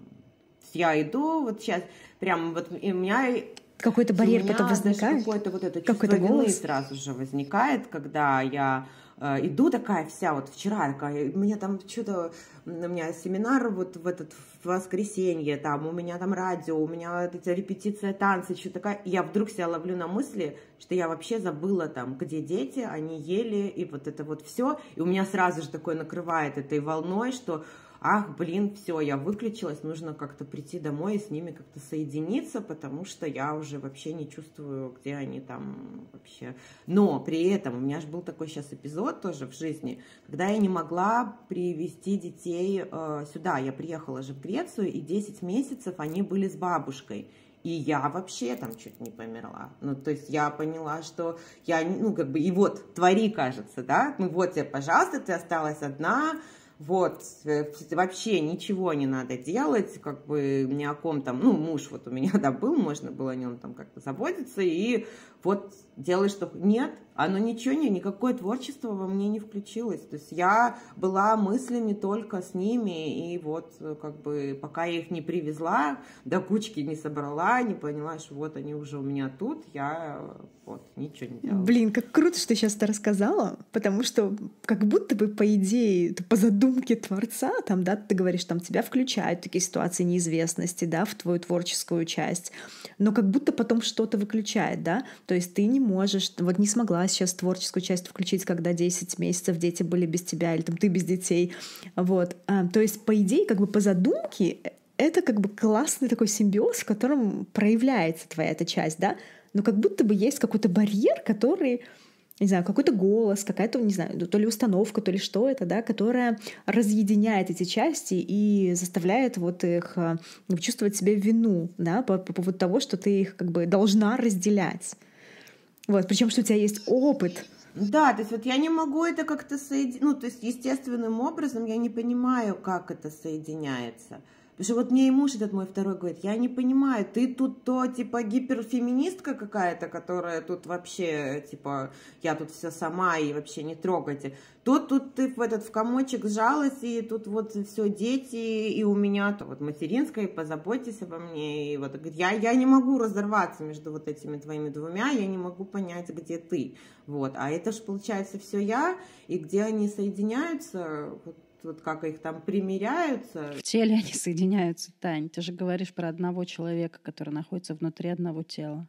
Я иду, вот сейчас, прям вот и у меня... Какой-то барьер потом возникает? Какое-то вот это чувство вины сразу же возникает, когда я э, иду такая вся, вот вчера такая, у меня там что-то, у меня семинар вот в этот в воскресенье, там, у меня там радио, у меня вот эти репетиция танцы, что такая, и я вдруг себя ловлю на мысли, что я вообще забыла там, где дети, они ели, и вот это вот все, и у меня сразу же такое накрывает этой волной, что... Ах, блин, все, я выключилась, нужно как-то прийти домой и с ними как-то соединиться, потому что я уже вообще не чувствую, где они там вообще. Но при этом у меня же был такой сейчас эпизод тоже в жизни, когда я не могла привезти детей э, сюда. Я приехала же в Грецию, и десять месяцев они были с бабушкой. И я вообще там чуть не померла. Ну, то есть я поняла, что я, ну, как бы, и вот, твори, кажется, да? Ну, вот тебе, пожалуйста, ты осталась одна, вот, вообще ничего не надо делать, как бы ни о ком там, ну, муж вот у меня, да, был, можно было о нем там как-то заботиться, и вот делай, что... Нет, оно ничего не, никакое творчество во мне не включилось, то есть я была мыслями только с ними, и вот, как бы, пока я их не привезла, до кучки не собрала, не поняла, что вот они уже у меня тут, я вот ничего не делала. Блин, как круто, что сейчас ты рассказала, потому что как будто бы, по идее, по задумке Творца, там, да, ты говоришь, там, тебя включают такие ситуации неизвестности, да, в твою творческую часть, но как будто потом что-то выключает, да, то есть ты не можешь, вот не смогла сейчас творческую часть включить, когда десять месяцев дети были без тебя, или там ты без детей, вот, а, то есть, по идее, как бы по задумке, это как бы классный такой симбиоз, в котором проявляется твоя эта часть, да, но как будто бы есть какой-то барьер, который, не знаю, какой-то голос, какая-то, не знаю, то ли установка, то ли что это, да, которая разъединяет эти части и заставляет вот их чувствовать себе вину, да, по, по поводу того, что ты их как бы должна разделять. Вот, причем что у тебя есть опыт. Да, то есть вот я не могу это как-то соединить, ну, то есть естественным образом я не понимаю, как это соединяется. Потому что вот мне и муж этот мой второй говорит, я не понимаю, ты тут то, типа, гиперфеминистка какая-то, которая тут вообще, типа, я тут все сама и вообще не трогайте. Тут, тут ты в этот в комочек сжалась, и тут вот все дети, и у меня то вот материнская, и позаботьтесь обо мне. И вот я, я не могу разорваться между вот этими твоими двумя, я не могу понять, где ты. Вот. А это же получается все я, и где они соединяются, вот, вот как их там примиряются. В теле они соединяются, Тань. Ты же говоришь про одного человека, который находится внутри одного тела.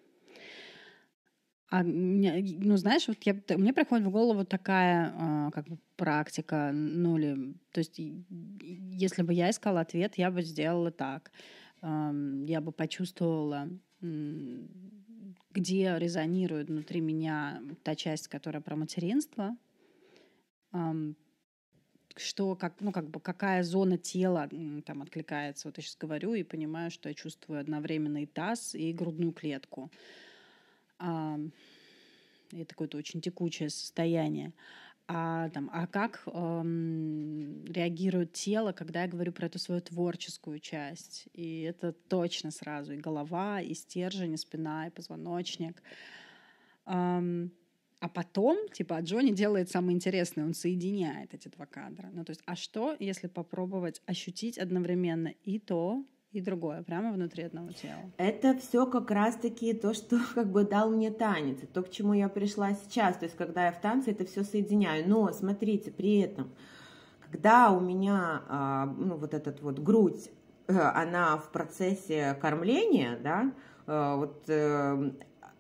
А мне, ну, знаешь, вот я, мне приходит в голову такая э, как бы практика, ну или, то есть, если бы я искала ответ, я бы сделала так. Э, я бы почувствовала, э, где резонирует внутри меня та часть, которая про материнство, э, что, как, ну, как бы, какая зона тела там откликается. Вот я сейчас говорю и понимаю, что я чувствую одновременно и таз, и грудную клетку. А, это какое-то очень текучее состояние. А, там, а как эм, реагирует тело, когда я говорю про эту свою творческую часть? И это точно сразу и голова, и стержень, и спина, и позвоночник. Эм, А потом, типа, Джонни делает самое интересное, он соединяет эти два кадра. Ну, то есть, а что, если попробовать ощутить одновременно и то, и другое, прямо внутри одного тела. Это все как раз-таки то, что как бы дал мне танец, и то, к чему я пришла сейчас. То есть, когда я в танце, это все соединяю. Но смотрите, при этом, когда у меня а, ну, вот этот вот грудь, она в процессе кормления, да, а, вот. Э,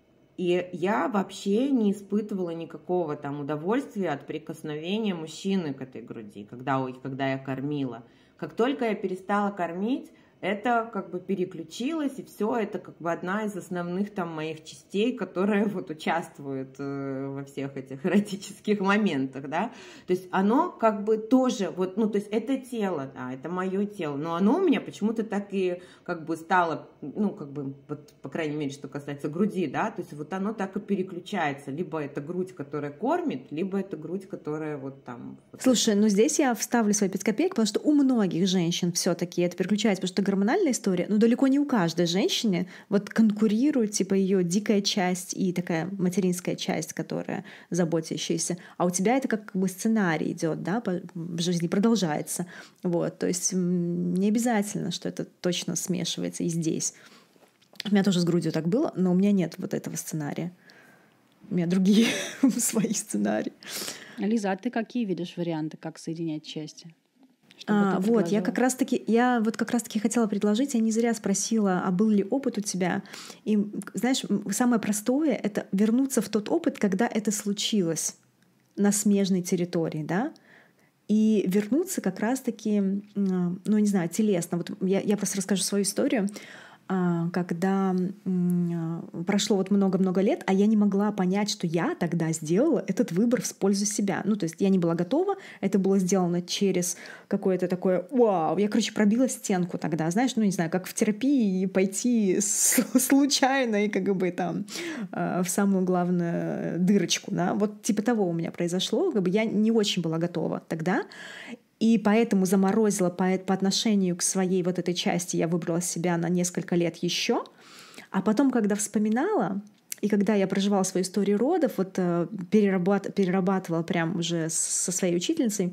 И я вообще не испытывала никакого там удовольствия от прикосновения мужчины к этой груди, когда, когда я кормила. Как только я перестала кормить, это как бы переключилось, и все, это как бы одна из основных там моих частей, которая вот участвует э, во всех этих эротических моментах, да. То есть оно как бы тоже, вот, ну, то есть это тело, да, это мое тело, но оно у меня почему-то так и как бы стало, ну, как бы, вот, по крайней мере, что касается груди, да, то есть вот оно так и переключается, либо это грудь, которая кормит, либо это грудь, которая вот там... Вот. Слушай, ну здесь я вставлю свои пять копеек, потому что у многих женщин все-таки это переключается, потому что гормональная история, но далеко не у каждой женщины вот конкурирует типа ее дикая часть и такая материнская часть, которая заботящаяся, а у тебя это как бы сценарий идет, да, по в жизни продолжается, вот, то есть не обязательно, что это точно смешивается и здесь. У меня тоже с грудью так было, но у меня нет вот этого сценария. У меня другие свои сценарии. Лиза, а ты какие видишь варианты, как соединять части? А, вот, я как раз-таки, я вот как раз-таки хотела предложить, я не зря спросила, а был ли опыт у тебя. И, знаешь, самое простое — это вернуться в тот опыт, когда это случилось на смежной территории, да, и вернуться как раз-таки, ну, не знаю, телесно. Вот я, я просто расскажу свою историю. Когда прошло вот много-много лет, а я не могла понять, что я тогда сделала этот выбор в пользу себя. Ну, то есть я не была готова, это было сделано через какое-то такое «Вау!». Я, короче, пробила стенку тогда, знаешь, ну, не знаю, как в терапии пойти случайно и как бы там в самую главную дырочку, да? Вот типа того у меня произошло, как бы я не очень была готова тогда. И поэтому заморозила по, по отношению к своей вот этой части, я выбрала себя на несколько лет еще. А потом, когда вспоминала, и когда я проживала свою историю родов, вот перерабат, перерабатывала прям уже со своей учительницей,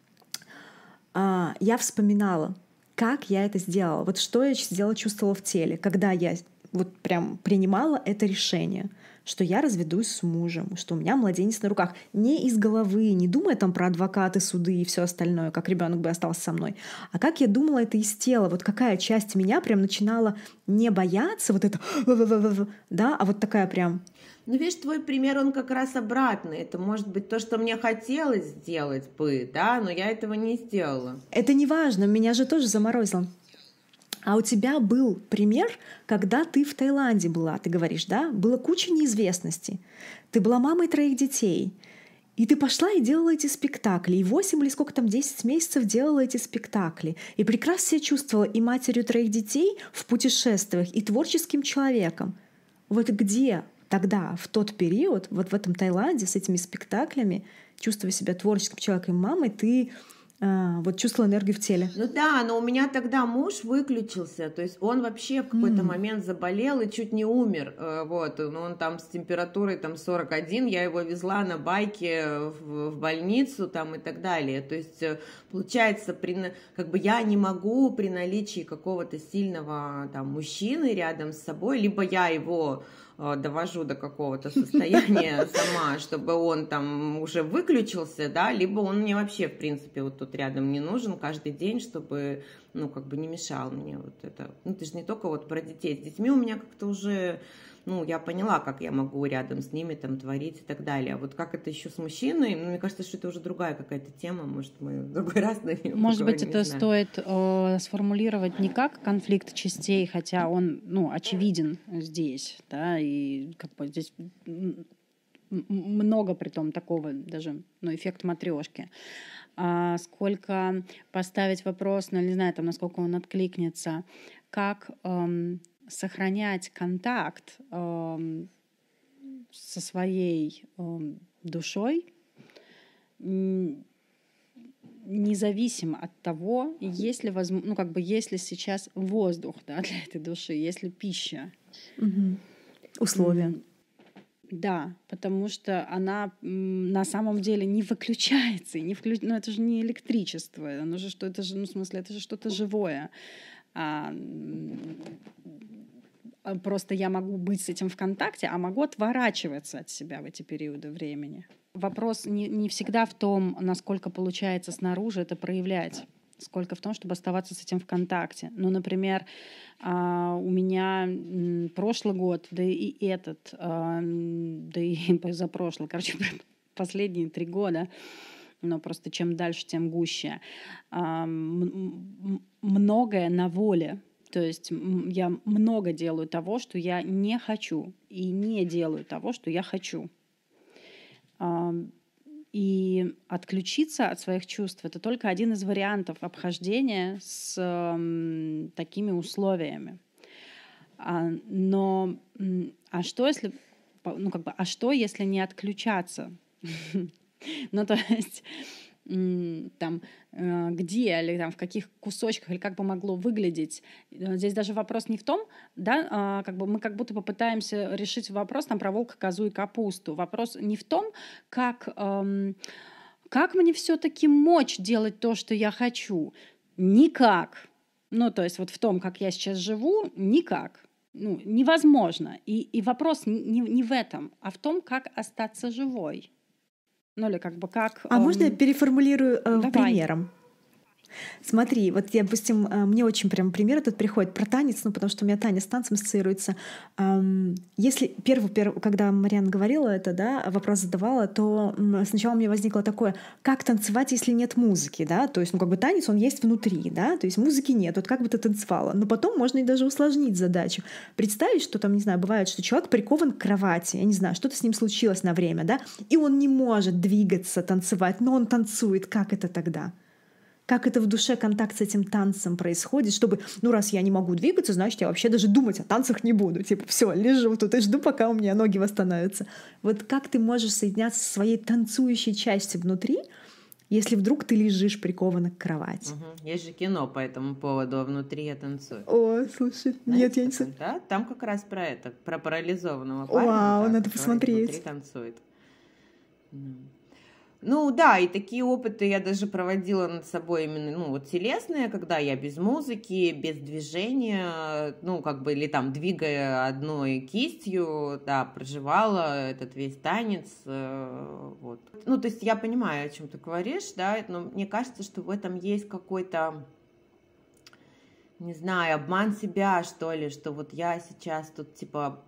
я вспоминала, как я это сделала, вот что я сделала, чувствовала в теле, когда я вот прям принимала это решение, что я разведусь с мужем, что у меня младенец на руках. Не из головы, не думая там про адвокаты, суды и все остальное, как ребенок бы остался со мной, а как я думала это из тела, вот какая часть меня прям начинала не бояться, вот это, да, а вот такая прям... Ну, видишь, твой пример, он как раз обратный. Это может быть то, что мне хотелось сделать бы, да, но я этого не сделала. Это не важно, меня же тоже заморозило. А у тебя был пример, когда ты в Таиланде была, ты говоришь, да? Была куча неизвестности. Ты была мамой троих детей. И ты пошла и делала эти спектакли. И восемь или сколько там, десять месяцев делала эти спектакли. И прекрасно себя чувствовала и матерью троих детей в путешествиях, и творческим человеком. Вот где тогда, в тот период, вот в этом Таиланде с этими спектаклями, чувствуя себя творческим человеком и мамой, ты... А, вот чувствовала энергию в теле. Ну да, но у меня тогда муж выключился, то есть он вообще в какой-то mm. момент заболел и чуть не умер, вот, но он там с температурой там сорок один, я его везла на байке в, в больницу там и так далее, то есть получается, при, как бы я не могу при наличии какого-то сильного там мужчины рядом с собой, либо я его довожу до какого-то состояния сама, чтобы он там уже выключился, да, либо он мне вообще, в принципе, вот тут рядом не нужен каждый день, чтобы, ну, как бы не мешал мне вот это. Ну, ты же не только вот про детей. С детьми у меня как-то уже, ну, я поняла, как я могу рядом с ними там творить и так далее. А вот как это еще с мужчиной, ну, мне кажется, что это уже другая какая-то тема, может, мы в другой раз на нее Может поговорим, быть, это стоит э, сформулировать не как конфликт частей, хотя он, ну, очевиден здесь, да, и как бы здесь много притом такого даже, ну, эффект матрешки. А сколько поставить вопрос, ну, не знаю, там, насколько он откликнется, как эм, сохранять контакт эм, со своей эм, душой, независимо от того, есть ли, возможно, ну, как бы, есть ли сейчас воздух, да, для этой души, есть ли пища. Угу. Условия. Да, потому что она на самом деле не выключается, и не включ... ну, это же не электричество, оно же что, это же, ну, в смысле, это же что-то живое. А, просто я могу быть с этим в контакте, а могу отворачиваться от себя в эти периоды времени. Вопрос не, не всегда в том, насколько получается снаружи это проявлять, сколько в том, чтобы оставаться с этим в контакте. Ну, например, у меня прошлый год, да и этот, да и позапрошлый, короче, последние три года, но просто чем дальше, тем гуще, многое на воле. То есть я много делаю того, что я не хочу, и не делаю того, что я хочу. И отключиться от своих чувств — это только один из вариантов обхождения с э, такими условиями. А, но а что если, ну как бы, а что если не отключаться? Ну то есть там где или там в каких кусочках или как бы могло выглядеть. Здесь даже вопрос не в том, да, как бы мы как будто попытаемся решить вопрос там про волка, козу и капусту. Вопрос не в том, как, эм, как мне все-таки мочь делать то, что я хочу. Никак. Ну, то есть вот в том, как я сейчас живу, никак. Ну, невозможно. И, и вопрос не, не в этом, а в том, как остаться живой. Ну или как бы как... А эм... можно я переформулирую э, Давай. примером? Смотри, вот я, допустим, мне очень прям пример этот приходит про танец, ну потому что у меня танец с танцем ассоциируется. Если первый, первый, когда Марьяна говорила это, да, вопрос задавала, то сначала у меня возникло такое, как танцевать, если нет музыки, да, то есть, ну как бы танец, он есть внутри, да, то есть музыки нет, вот как бы ты танцевала. Но потом можно и даже усложнить задачу. Представить, что там, не знаю, бывает, что человек прикован к кровати, я не знаю, что-то с ним случилось на время, да, и он не может двигаться, танцевать, но он танцует, как это тогда? Как это в душе контакт с этим танцем происходит, чтобы, ну, раз я не могу двигаться, значит, я вообще даже думать о танцах не буду. Типа, все, лежу тут и жду, пока у меня ноги восстановятся. Вот как ты можешь соединяться со своей танцующей частью внутри, если вдруг ты лежишь прикованно к кровати? Угу. Есть же кино по этому поводу, а внутри я танцую. О, слушай, Знаете, нет, я не такое, знаю. Да? Там как раз про это, про парализованного парня. Вау, так, надо посмотреть. Внутри танцует. Ну да, и такие опыты я даже проводила над собой именно, ну вот телесные, когда я без музыки, без движения, ну как бы, или там двигая одной кистью, да, проживала этот весь танец, вот. Ну то есть я понимаю, о чем ты говоришь, да, но мне кажется, что в этом есть какой-то, не знаю, обман себя, что ли, что вот я сейчас тут типа...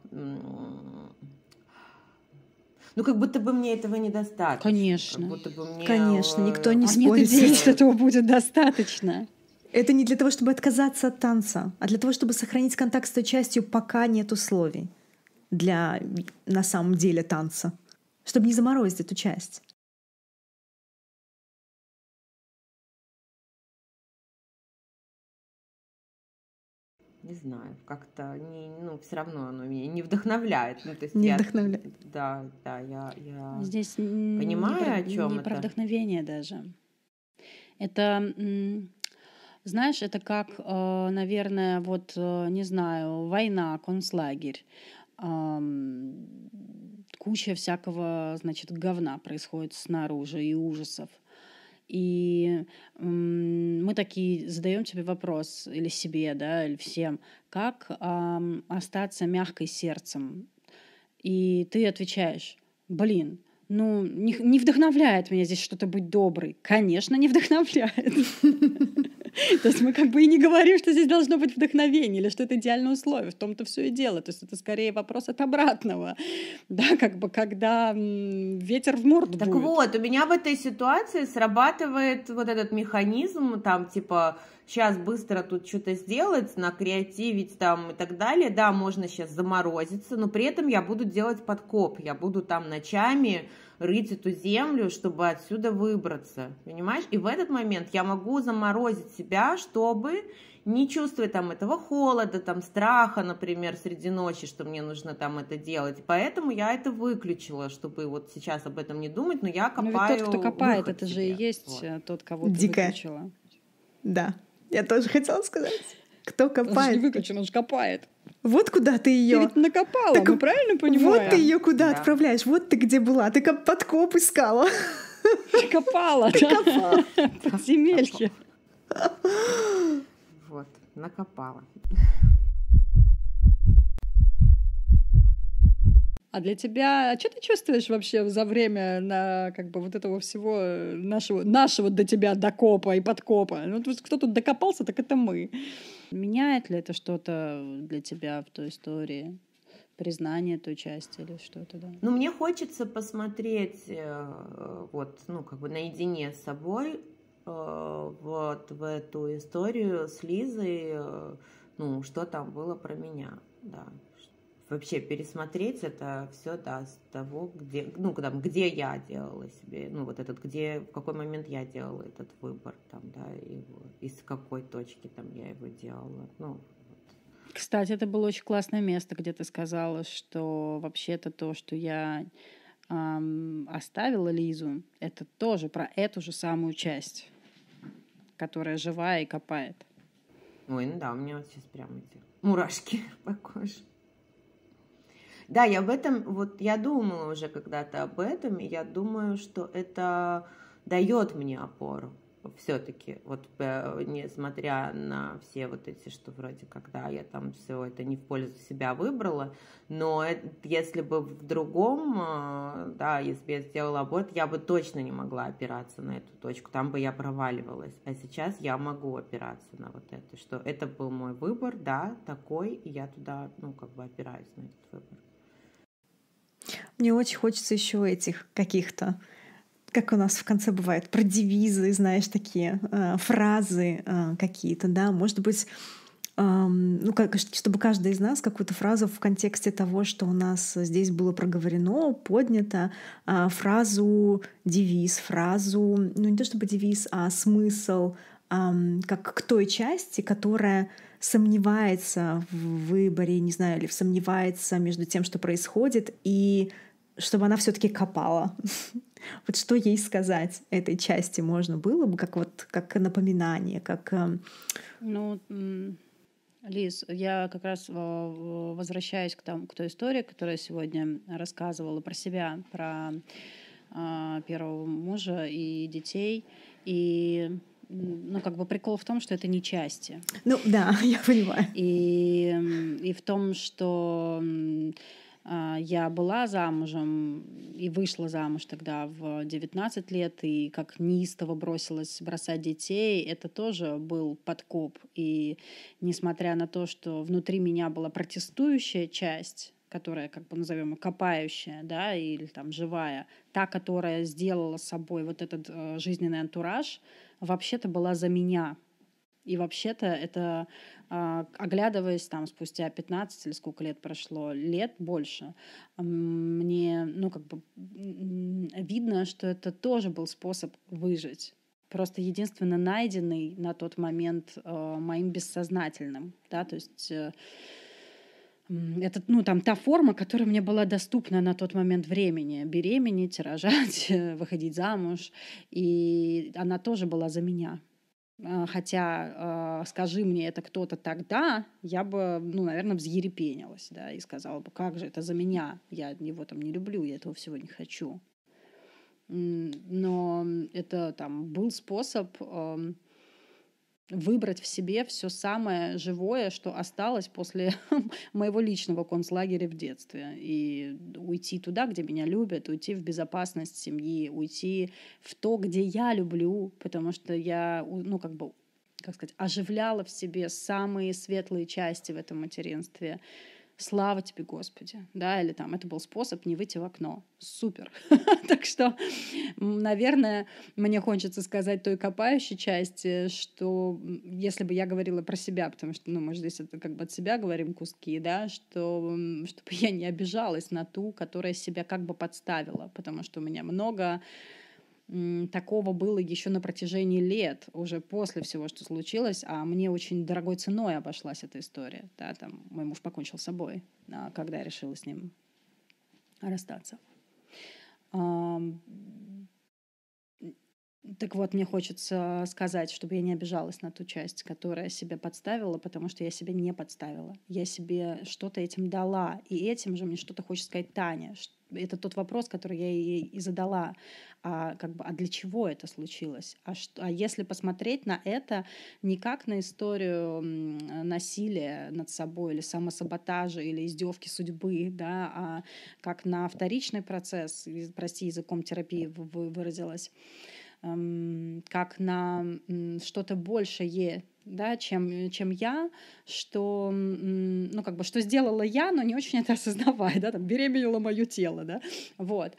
Ну, как будто бы мне этого недостаточно. Конечно. Как будто бы мне... Конечно, никто не а спорит. Нет идеи, что этого будет достаточно. Это не для того, чтобы отказаться от танца, а для того, чтобы сохранить контакт с той частью, пока нет условий для, на самом деле, танца. Чтобы не заморозить эту часть. Не знаю, как-то не, ну, все равно оно меня не вдохновляет. Ну, то есть не я, вдохновляет. Да, да, я, я Здесь понимаю, не про, о чем не это. про вдохновение даже. Это, знаешь, это как, наверное, вот, не знаю, война, концлагерь. Куча всякого, значит, говна происходит снаружи и ужасов. И м, мы такие задаем себе вопрос, или себе, да, или всем, как эм, остаться мягкой сердцем. И ты отвечаешь, блин, ну не, не вдохновляет меня здесь что-то быть доброй. Конечно, не вдохновляет. То есть мы как бы и не говорим, что здесь должно быть вдохновение или что это идеальное условие. В том-то все и дело. То есть это скорее вопрос от обратного. Да, как бы когда ветер в морду Так дует. вот, у меня в этой ситуации срабатывает вот этот механизм, там, типа, сейчас быстро тут что-то сделать, накреативить там и так далее. Да, можно сейчас заморозиться, но при этом я буду делать подкоп. Я буду там ночами рыть эту землю, чтобы отсюда выбраться, понимаешь? И в этот момент я могу заморозить себя, чтобы не чувствовать там этого холода, там страха, например, среди ночи, что мне нужно там это делать. Поэтому я это выключила, чтобы вот сейчас об этом не думать, но я копаю. Но ведь тот, кто копает, выход это себе. же и есть Вот. тот, кого ты Дико. выключила. Да, я тоже хотела сказать. Кто Он же копает? не выключен, он же копает. Вот куда ты Ты ее. ведь накопала, Так мы правильно понимаем? Вот ты ее куда Да. отправляешь? Вот ты где была? Ты как подкоп искала. Копала, да? Подземелье. Вот. накопала. А для тебя, а что ты чувствуешь вообще за время на как бы вот этого всего нашего, нашего до тебя докопа и подкопа? Ну, тут кто тут докопался, так это мы. Меняет ли это что-то для тебя в той истории? Признание той части или что-то, да? Ну, мне хочется посмотреть э, вот, ну, как бы наедине с собой э, вот в эту историю с Лизой, э, ну, что там было про меня, да. Вообще пересмотреть это все, да, с того, где, ну, там, где я делала себе, ну, вот этот, где, в какой момент я делала этот выбор, там, да, и из какой точки там я его делала, ну. Кстати, это было очень классное место, где ты сказала, что вообще-то то, что я эм, оставила Лизу, это тоже про эту же самую часть, которая живая и копает. Ой, ну да, у меня вот сейчас прям эти мурашки по коже. Да, я об этом, вот я думала уже когда-то об этом, и я думаю, что это дает мне опору все-таки, вот несмотря на все вот эти, что вроде когда я там все это не в пользу себя выбрала, но это, если бы в другом, да, если бы я сделала аборт, я бы точно не могла опираться на эту точку, там бы я проваливалась, а сейчас я могу опираться на вот это, что это был мой выбор, да, такой, и я туда, ну, как бы опираюсь на этот выбор. Мне очень хочется еще этих каких-то, как у нас в конце бывает, про девизы, знаешь, такие э, фразы э, какие-то, да, может быть, э, ну, как, чтобы каждый из нас какую-то фразу в контексте того, что у нас здесь было проговорено, поднято, э, фразу девиз, фразу, ну, не то чтобы девиз, а смысл, э, как к той части, которая сомневается в выборе, не знаю, или сомневается между тем, что происходит, и чтобы она все-таки копала. Вот что ей сказать этой части можно было бы, как вот как напоминание, как... Ну, Лиз, я как раз возвращаюсь к, там, к той истории, которую я сегодня рассказывала про себя, про э, первого мужа и детей. И, ну, как бы прикол в том, что это не части. Ну, да, я понимаю. И, и в том, что... Я была замужем и вышла замуж тогда в девятнадцать лет, и как неистово бросилась бросать детей, это тоже был подкоп. И несмотря на то, что внутри меня была протестующая часть, которая, как бы назовем, копающая, да, или там живая, та, которая сделала с собой вот этот э, жизненный антураж, вообще-то была за меня. И вообще-то это, оглядываясь там спустя пятнадцать или сколько лет прошло, лет больше, мне, ну, как бы видно, что это тоже был способ выжить. Просто единственно найденный на тот момент моим бессознательным, да, то есть это, ну, там та форма, которая мне была доступна на тот момент времени. Беременеть, рожать, выходить замуж. И она тоже была за меня. Хотя, э, скажи мне это кто-то тогда, я бы, ну, наверное, взъерепенилась, да, и сказала бы, как же это за меня, я его там не люблю, я этого всего не хочу. Но это там был способ э, выбрать в себе все самое живое, что осталось после моего личного концлагеря в детстве. И уйти туда, где меня любят, уйти в безопасность семьи, уйти в то, где я люблю, потому что я, ну, как бы, как сказать, оживляла в себе самые светлые части в этом материнстве. Слава тебе, Господи, да, или там это был способ не выйти в окно. Супер. Так что, наверное, мне хочется сказать той копающей части, что если бы я говорила про себя, потому что, ну, мы же здесь это как бы от себя говорим куски, да, что чтобы я не обижалась на ту, которая себя как бы подставила, потому что у меня много такого было еще на протяжении лет, уже после всего, что случилось, а мне очень дорогой ценой обошлась эта история. Да, там мой муж покончил с собой, когда я решила с ним расстаться. Так вот, мне хочется сказать, чтобы я не обижалась на ту часть, которая себя подставила, потому что я себя не подставила. Я себе что-то этим дала. И этим же мне что-то хочет сказать Таня. это тот вопрос, который я ей и задала. А, как бы, а для чего это случилось? А, что, а если посмотреть на это не как на историю насилия над собой или самосаботажа или издевки судьбы, да, а как на вторичный процесс, прости, языком терапии выразилась, как на что-то большее, да, чем, чем я, что, ну, как бы, что сделала я, но не очень это осознавая, да, там, беременело мое тело, да, вот.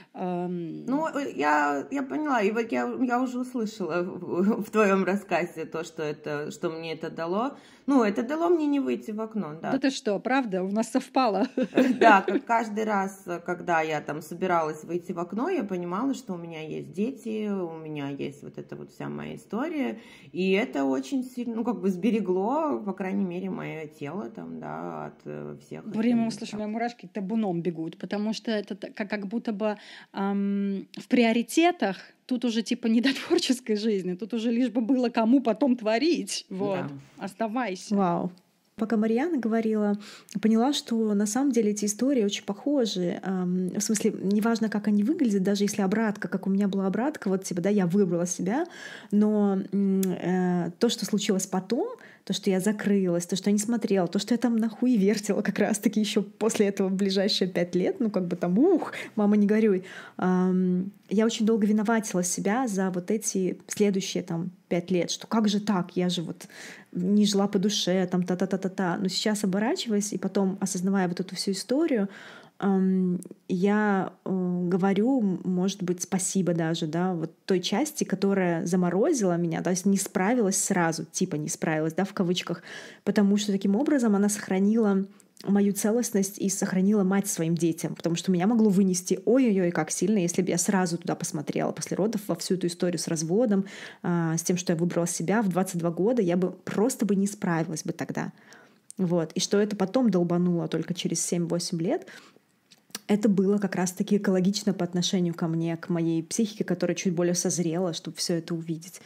Ну, я, я поняла, и вот я, я уже услышала в, в твоем рассказе то, что, это, что мне это дало. Ну, это дало мне не выйти в окно, да. Да ты что, правда? У нас совпало. Да, как каждый раз, когда я там собиралась выйти в окно, я понимала, что у меня есть дети, у меня есть вот эта вот вся моя история, и это очень сильно, ну, как бы сберегло, по крайней мере, мое тело там, да, от всех. Время услышим, у меня мурашки табуном бегут, потому что это как, как будто бы эм, в приоритетах тут уже типа не до творческой жизни, тут уже лишь бы было кому потом творить. Вот, да. Оставайся. Вау. Пока Марьяна говорила, поняла, что на самом деле эти истории очень похожи. В смысле, неважно, как они выглядят, даже если обратка, как у меня была обратка, вот типа, да, я выбрала себя, но э, то, что случилось потом, то, что я закрылась, то, что я не смотрела, то, что я там нахуй вертела как раз-таки еще после этого в ближайшие пять лет, ну как бы там, ух, мама, не горюй. Эм, я очень долго виноватила себя за вот эти следующие там пять лет, что как же так, я же вот не жила по душе, там та-та-та-та-та. Но сейчас, оборачиваясь и потом осознавая вот эту всю историю, эм, я э, говорю, может быть, спасибо даже, да, вот той части, которая заморозила меня, то есть не справилась сразу, типа не справилась, да, в кавычках, потому что таким образом она сохранила мою целостность и сохранила мать своим детям, потому что меня могло вынести ой-ой-ой, как сильно, если бы я сразу туда посмотрела после родов во всю эту историю с разводом, с тем, что я выбрала себя в двадцать два года, я бы просто бы не справилась бы тогда. Вот. И что это потом долбануло только через семь-восемь лет, это было как раз-таки экологично по отношению ко мне, к моей психике, которая чуть более созрела, чтобы все это увидеть.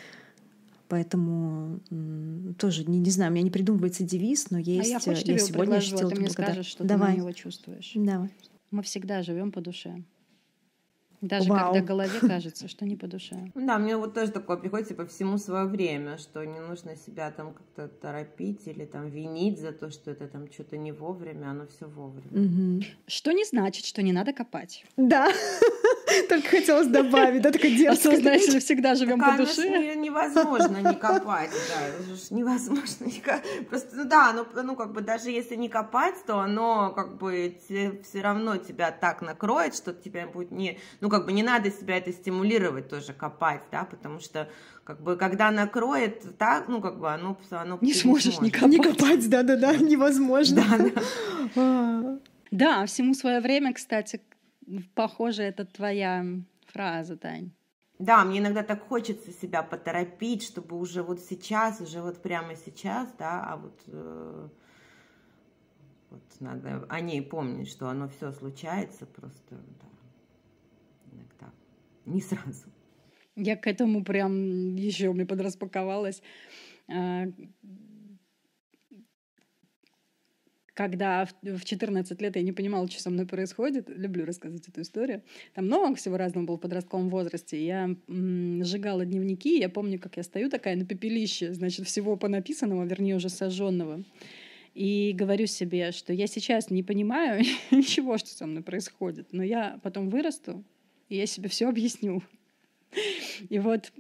Поэтому м, тоже, не, не знаю, у меня не придумывается девиз, но есть... А я, хочешь, я тебе сегодня предложу, а ты мне благодар... скажешь, что Давай. ты на него чувствуешь. Давай. Мы всегда живем по душе. Даже Вау. когда голове кажется, что не по душе. Да, мне вот тоже такое приходит, типа, всему свое время, что не нужно себя там как-то торопить или там винить за то, что это там что-то не вовремя, оно все вовремя. Угу. Что не значит, что не надо копать. Да, только хотелось добавить, да, такая дерзкая. Осознать, всегда живем по душе. Невозможно не копать, да, это же невозможно не копать. Просто, ну да, ну, ну как бы даже если не копать, то оно как бы все равно тебя так накроет, что тебя будет не, ну как бы не надо себя это стимулировать тоже копать, да, потому что как бы когда накроет так, ну как бы оно, оно не сможешь не копать. Не копать, да-да-да, невозможно. Да, да. Да, всему свое время, кстати, похоже, это твоя фраза, Тань. Да, мне иногда так хочется себя поторопить, чтобы уже вот сейчас, уже вот прямо сейчас, да, а вот, э, вот надо о ней помнить, что оно все случается просто, да, иногда, не сразу. Я к этому прям еще мне подраспаковалась. Когда в четырнадцать лет я не понимала, что со мной происходит, люблю рассказывать эту историю, там много всего разного было в подростковом возрасте, я м, сжигала дневники, я помню, как я стою такая на пепелище, значит, всего понаписанного, вернее, уже сожженного, и говорю себе, что я сейчас не понимаю ничего, что со мной происходит, но я потом вырасту, и я себе все объясню. И вот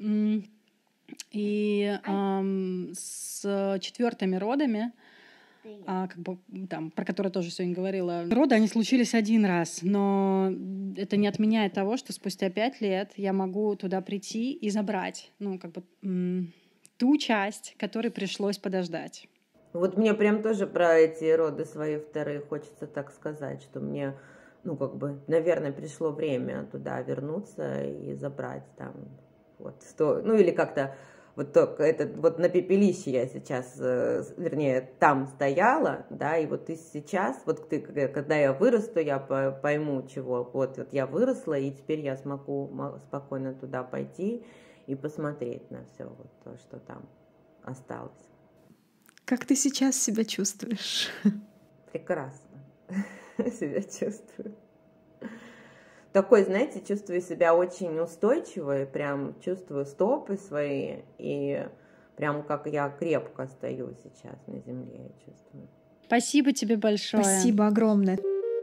и эм, с четвертыми родами, А, как бы, там, про которые тоже сегодня говорила. Роды, они случились один раз, но это не отменяет того, что спустя пять лет я могу туда прийти и забрать, ну, как бы, м- ту часть, которой пришлось подождать. Вот мне прям тоже про эти роды свои вторые хочется так сказать, что мне, ну, как бы, наверное, пришло время туда вернуться и забрать там, вот, сто, ну, или как-то вот только это, вот на пепелище я сейчас, вернее, там стояла, да, и вот ты сейчас, вот ты, когда я вырасту, я пойму, чего, вот, вот я выросла, и теперь я смогу спокойно туда пойти и посмотреть на все вот то, что там осталось. Как ты сейчас себя чувствуешь? Прекрасно себя чувствую. такой, знаете, чувствую себя очень устойчивой, прям чувствую стопы свои, и прям как я крепко стою сейчас на земле, я чувствую. Спасибо тебе большое. Спасибо огромное.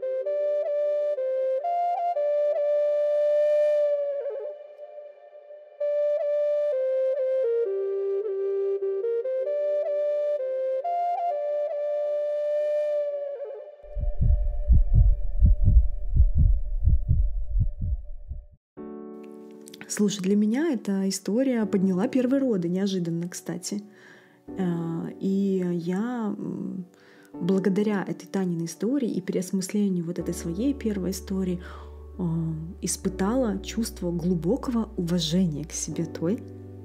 Слушай, для меня эта история подняла первые роды, неожиданно, кстати. И я благодаря этой Таниной истории и переосмыслению вот этой своей первой истории испытала чувство глубокого уважения к себе той.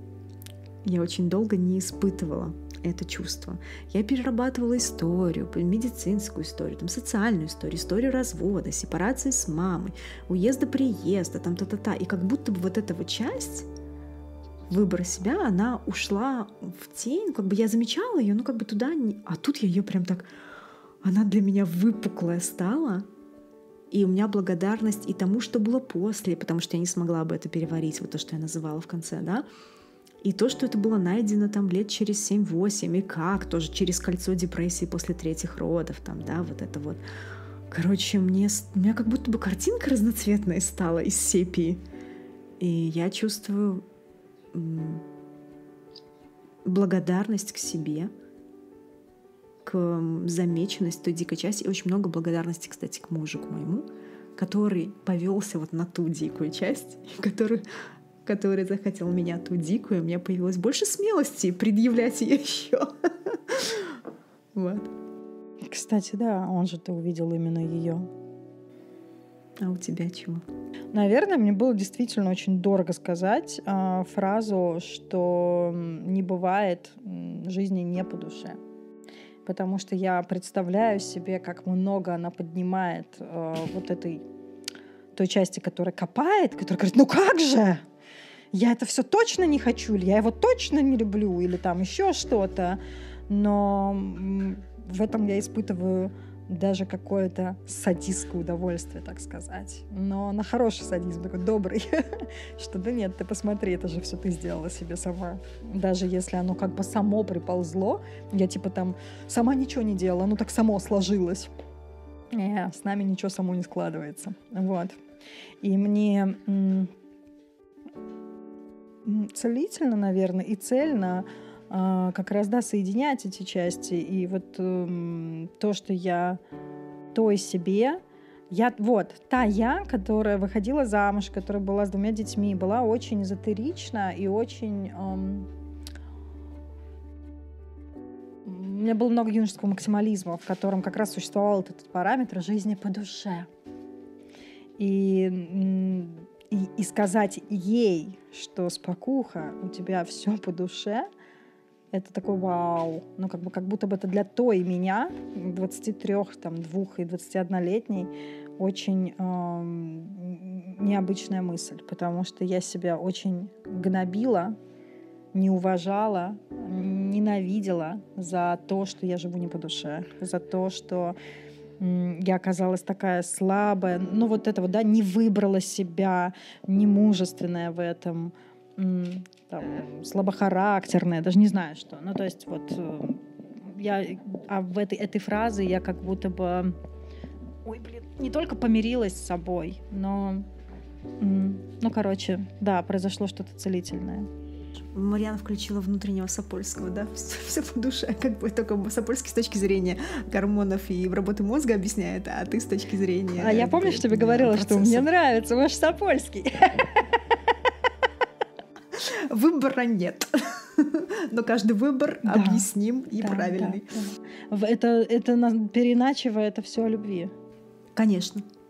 Я очень долго не испытывала это чувство. Я перерабатывала историю, медицинскую историю, там, социальную историю, историю развода, сепарации с мамой, уезда-приезда, там, та-та-та. И как будто бы вот эта вот часть выбора себя, она ушла в тень. Как бы я замечала ее, ну как бы туда... Не... А тут я ее прям так... Она для меня выпуклая стала. И у меня благодарность и тому, что было после, потому что я не смогла бы это переварить, вот то, что я называла в конце, да. И то, что это было найдено там лет через семь-восемь, и как, тоже через кольцо депрессии после третьих родов, там, да, вот это вот. Короче, мне, у меня как будто бы картинка разноцветная стала из сепии. И я чувствую м- благодарность к себе, к замеченности той дикой части, и очень много благодарности, кстати, к мужу, к моему, который повелся вот на ту дикую часть, который... который захотел меня ту дикую, у меня появилось больше смелости предъявлять ее еще. Вот. Кстати, да, он же-то увидел именно ее. А у тебя чего? Наверное, мне было действительно очень дорого сказать э, фразу, что не бывает жизни не по душе. Потому что я представляю себе, как много она поднимает э, вот этой той части, которая копает, которая говорит, ну как же? Я это все точно не хочу, или я его точно не люблю, или там еще что-то. Но в этом я испытываю даже какое-то садистское удовольствие, так сказать. Но на хороший садизм, такой добрый. Что да нет, ты посмотри, это же все ты сделала себе сама. Даже если оно как бы само приползло, я типа там сама ничего не делала, оно так само сложилось. Не, с нами ничего само не складывается. Вот. И мне... целительно, наверное, и цельно э, как раз, да, соединять эти части. И вот э, то, что я той себе... Я, вот, та я, которая выходила замуж, которая была с двумя детьми, была очень эзотерична и очень... Э, у меня было много юношеского максимализма, в котором как раз существовал этот параметр жизни по душе. И... И, и сказать ей, что спокуха, у тебя все по душе, это такой вау. Ну, как бы, как будто бы это для той меня, двадцати трёх, там, двух и двадцатиоднолетней, очень э, необычная мысль, потому что я себя очень гнобила, не уважала, ненавидела за то, что я живу не по душе, за то, что я оказалась такая слабая, ну вот это вот, да, не выбрала себя, не мужественная в этом, там, слабохарактерная, даже не знаю что. Ну то есть вот я, а в этой, этой фразе я как будто бы, ой, блин, не только помирилась с собой, но, ну короче, да, произошло что-то целительное. Марьяна включила внутреннего Сапольского, да, все по душе, как бы только Сапольский с точки зрения гормонов и работы мозга объясняет, а ты с точки зрения... А я помнишь, тебе говорила, процесса. Что мне нравится ваш Сапольский. Выбора нет, но каждый выбор да, объясним и да, правильный. Да, да. Это, это переначивая это все о любви. Конечно.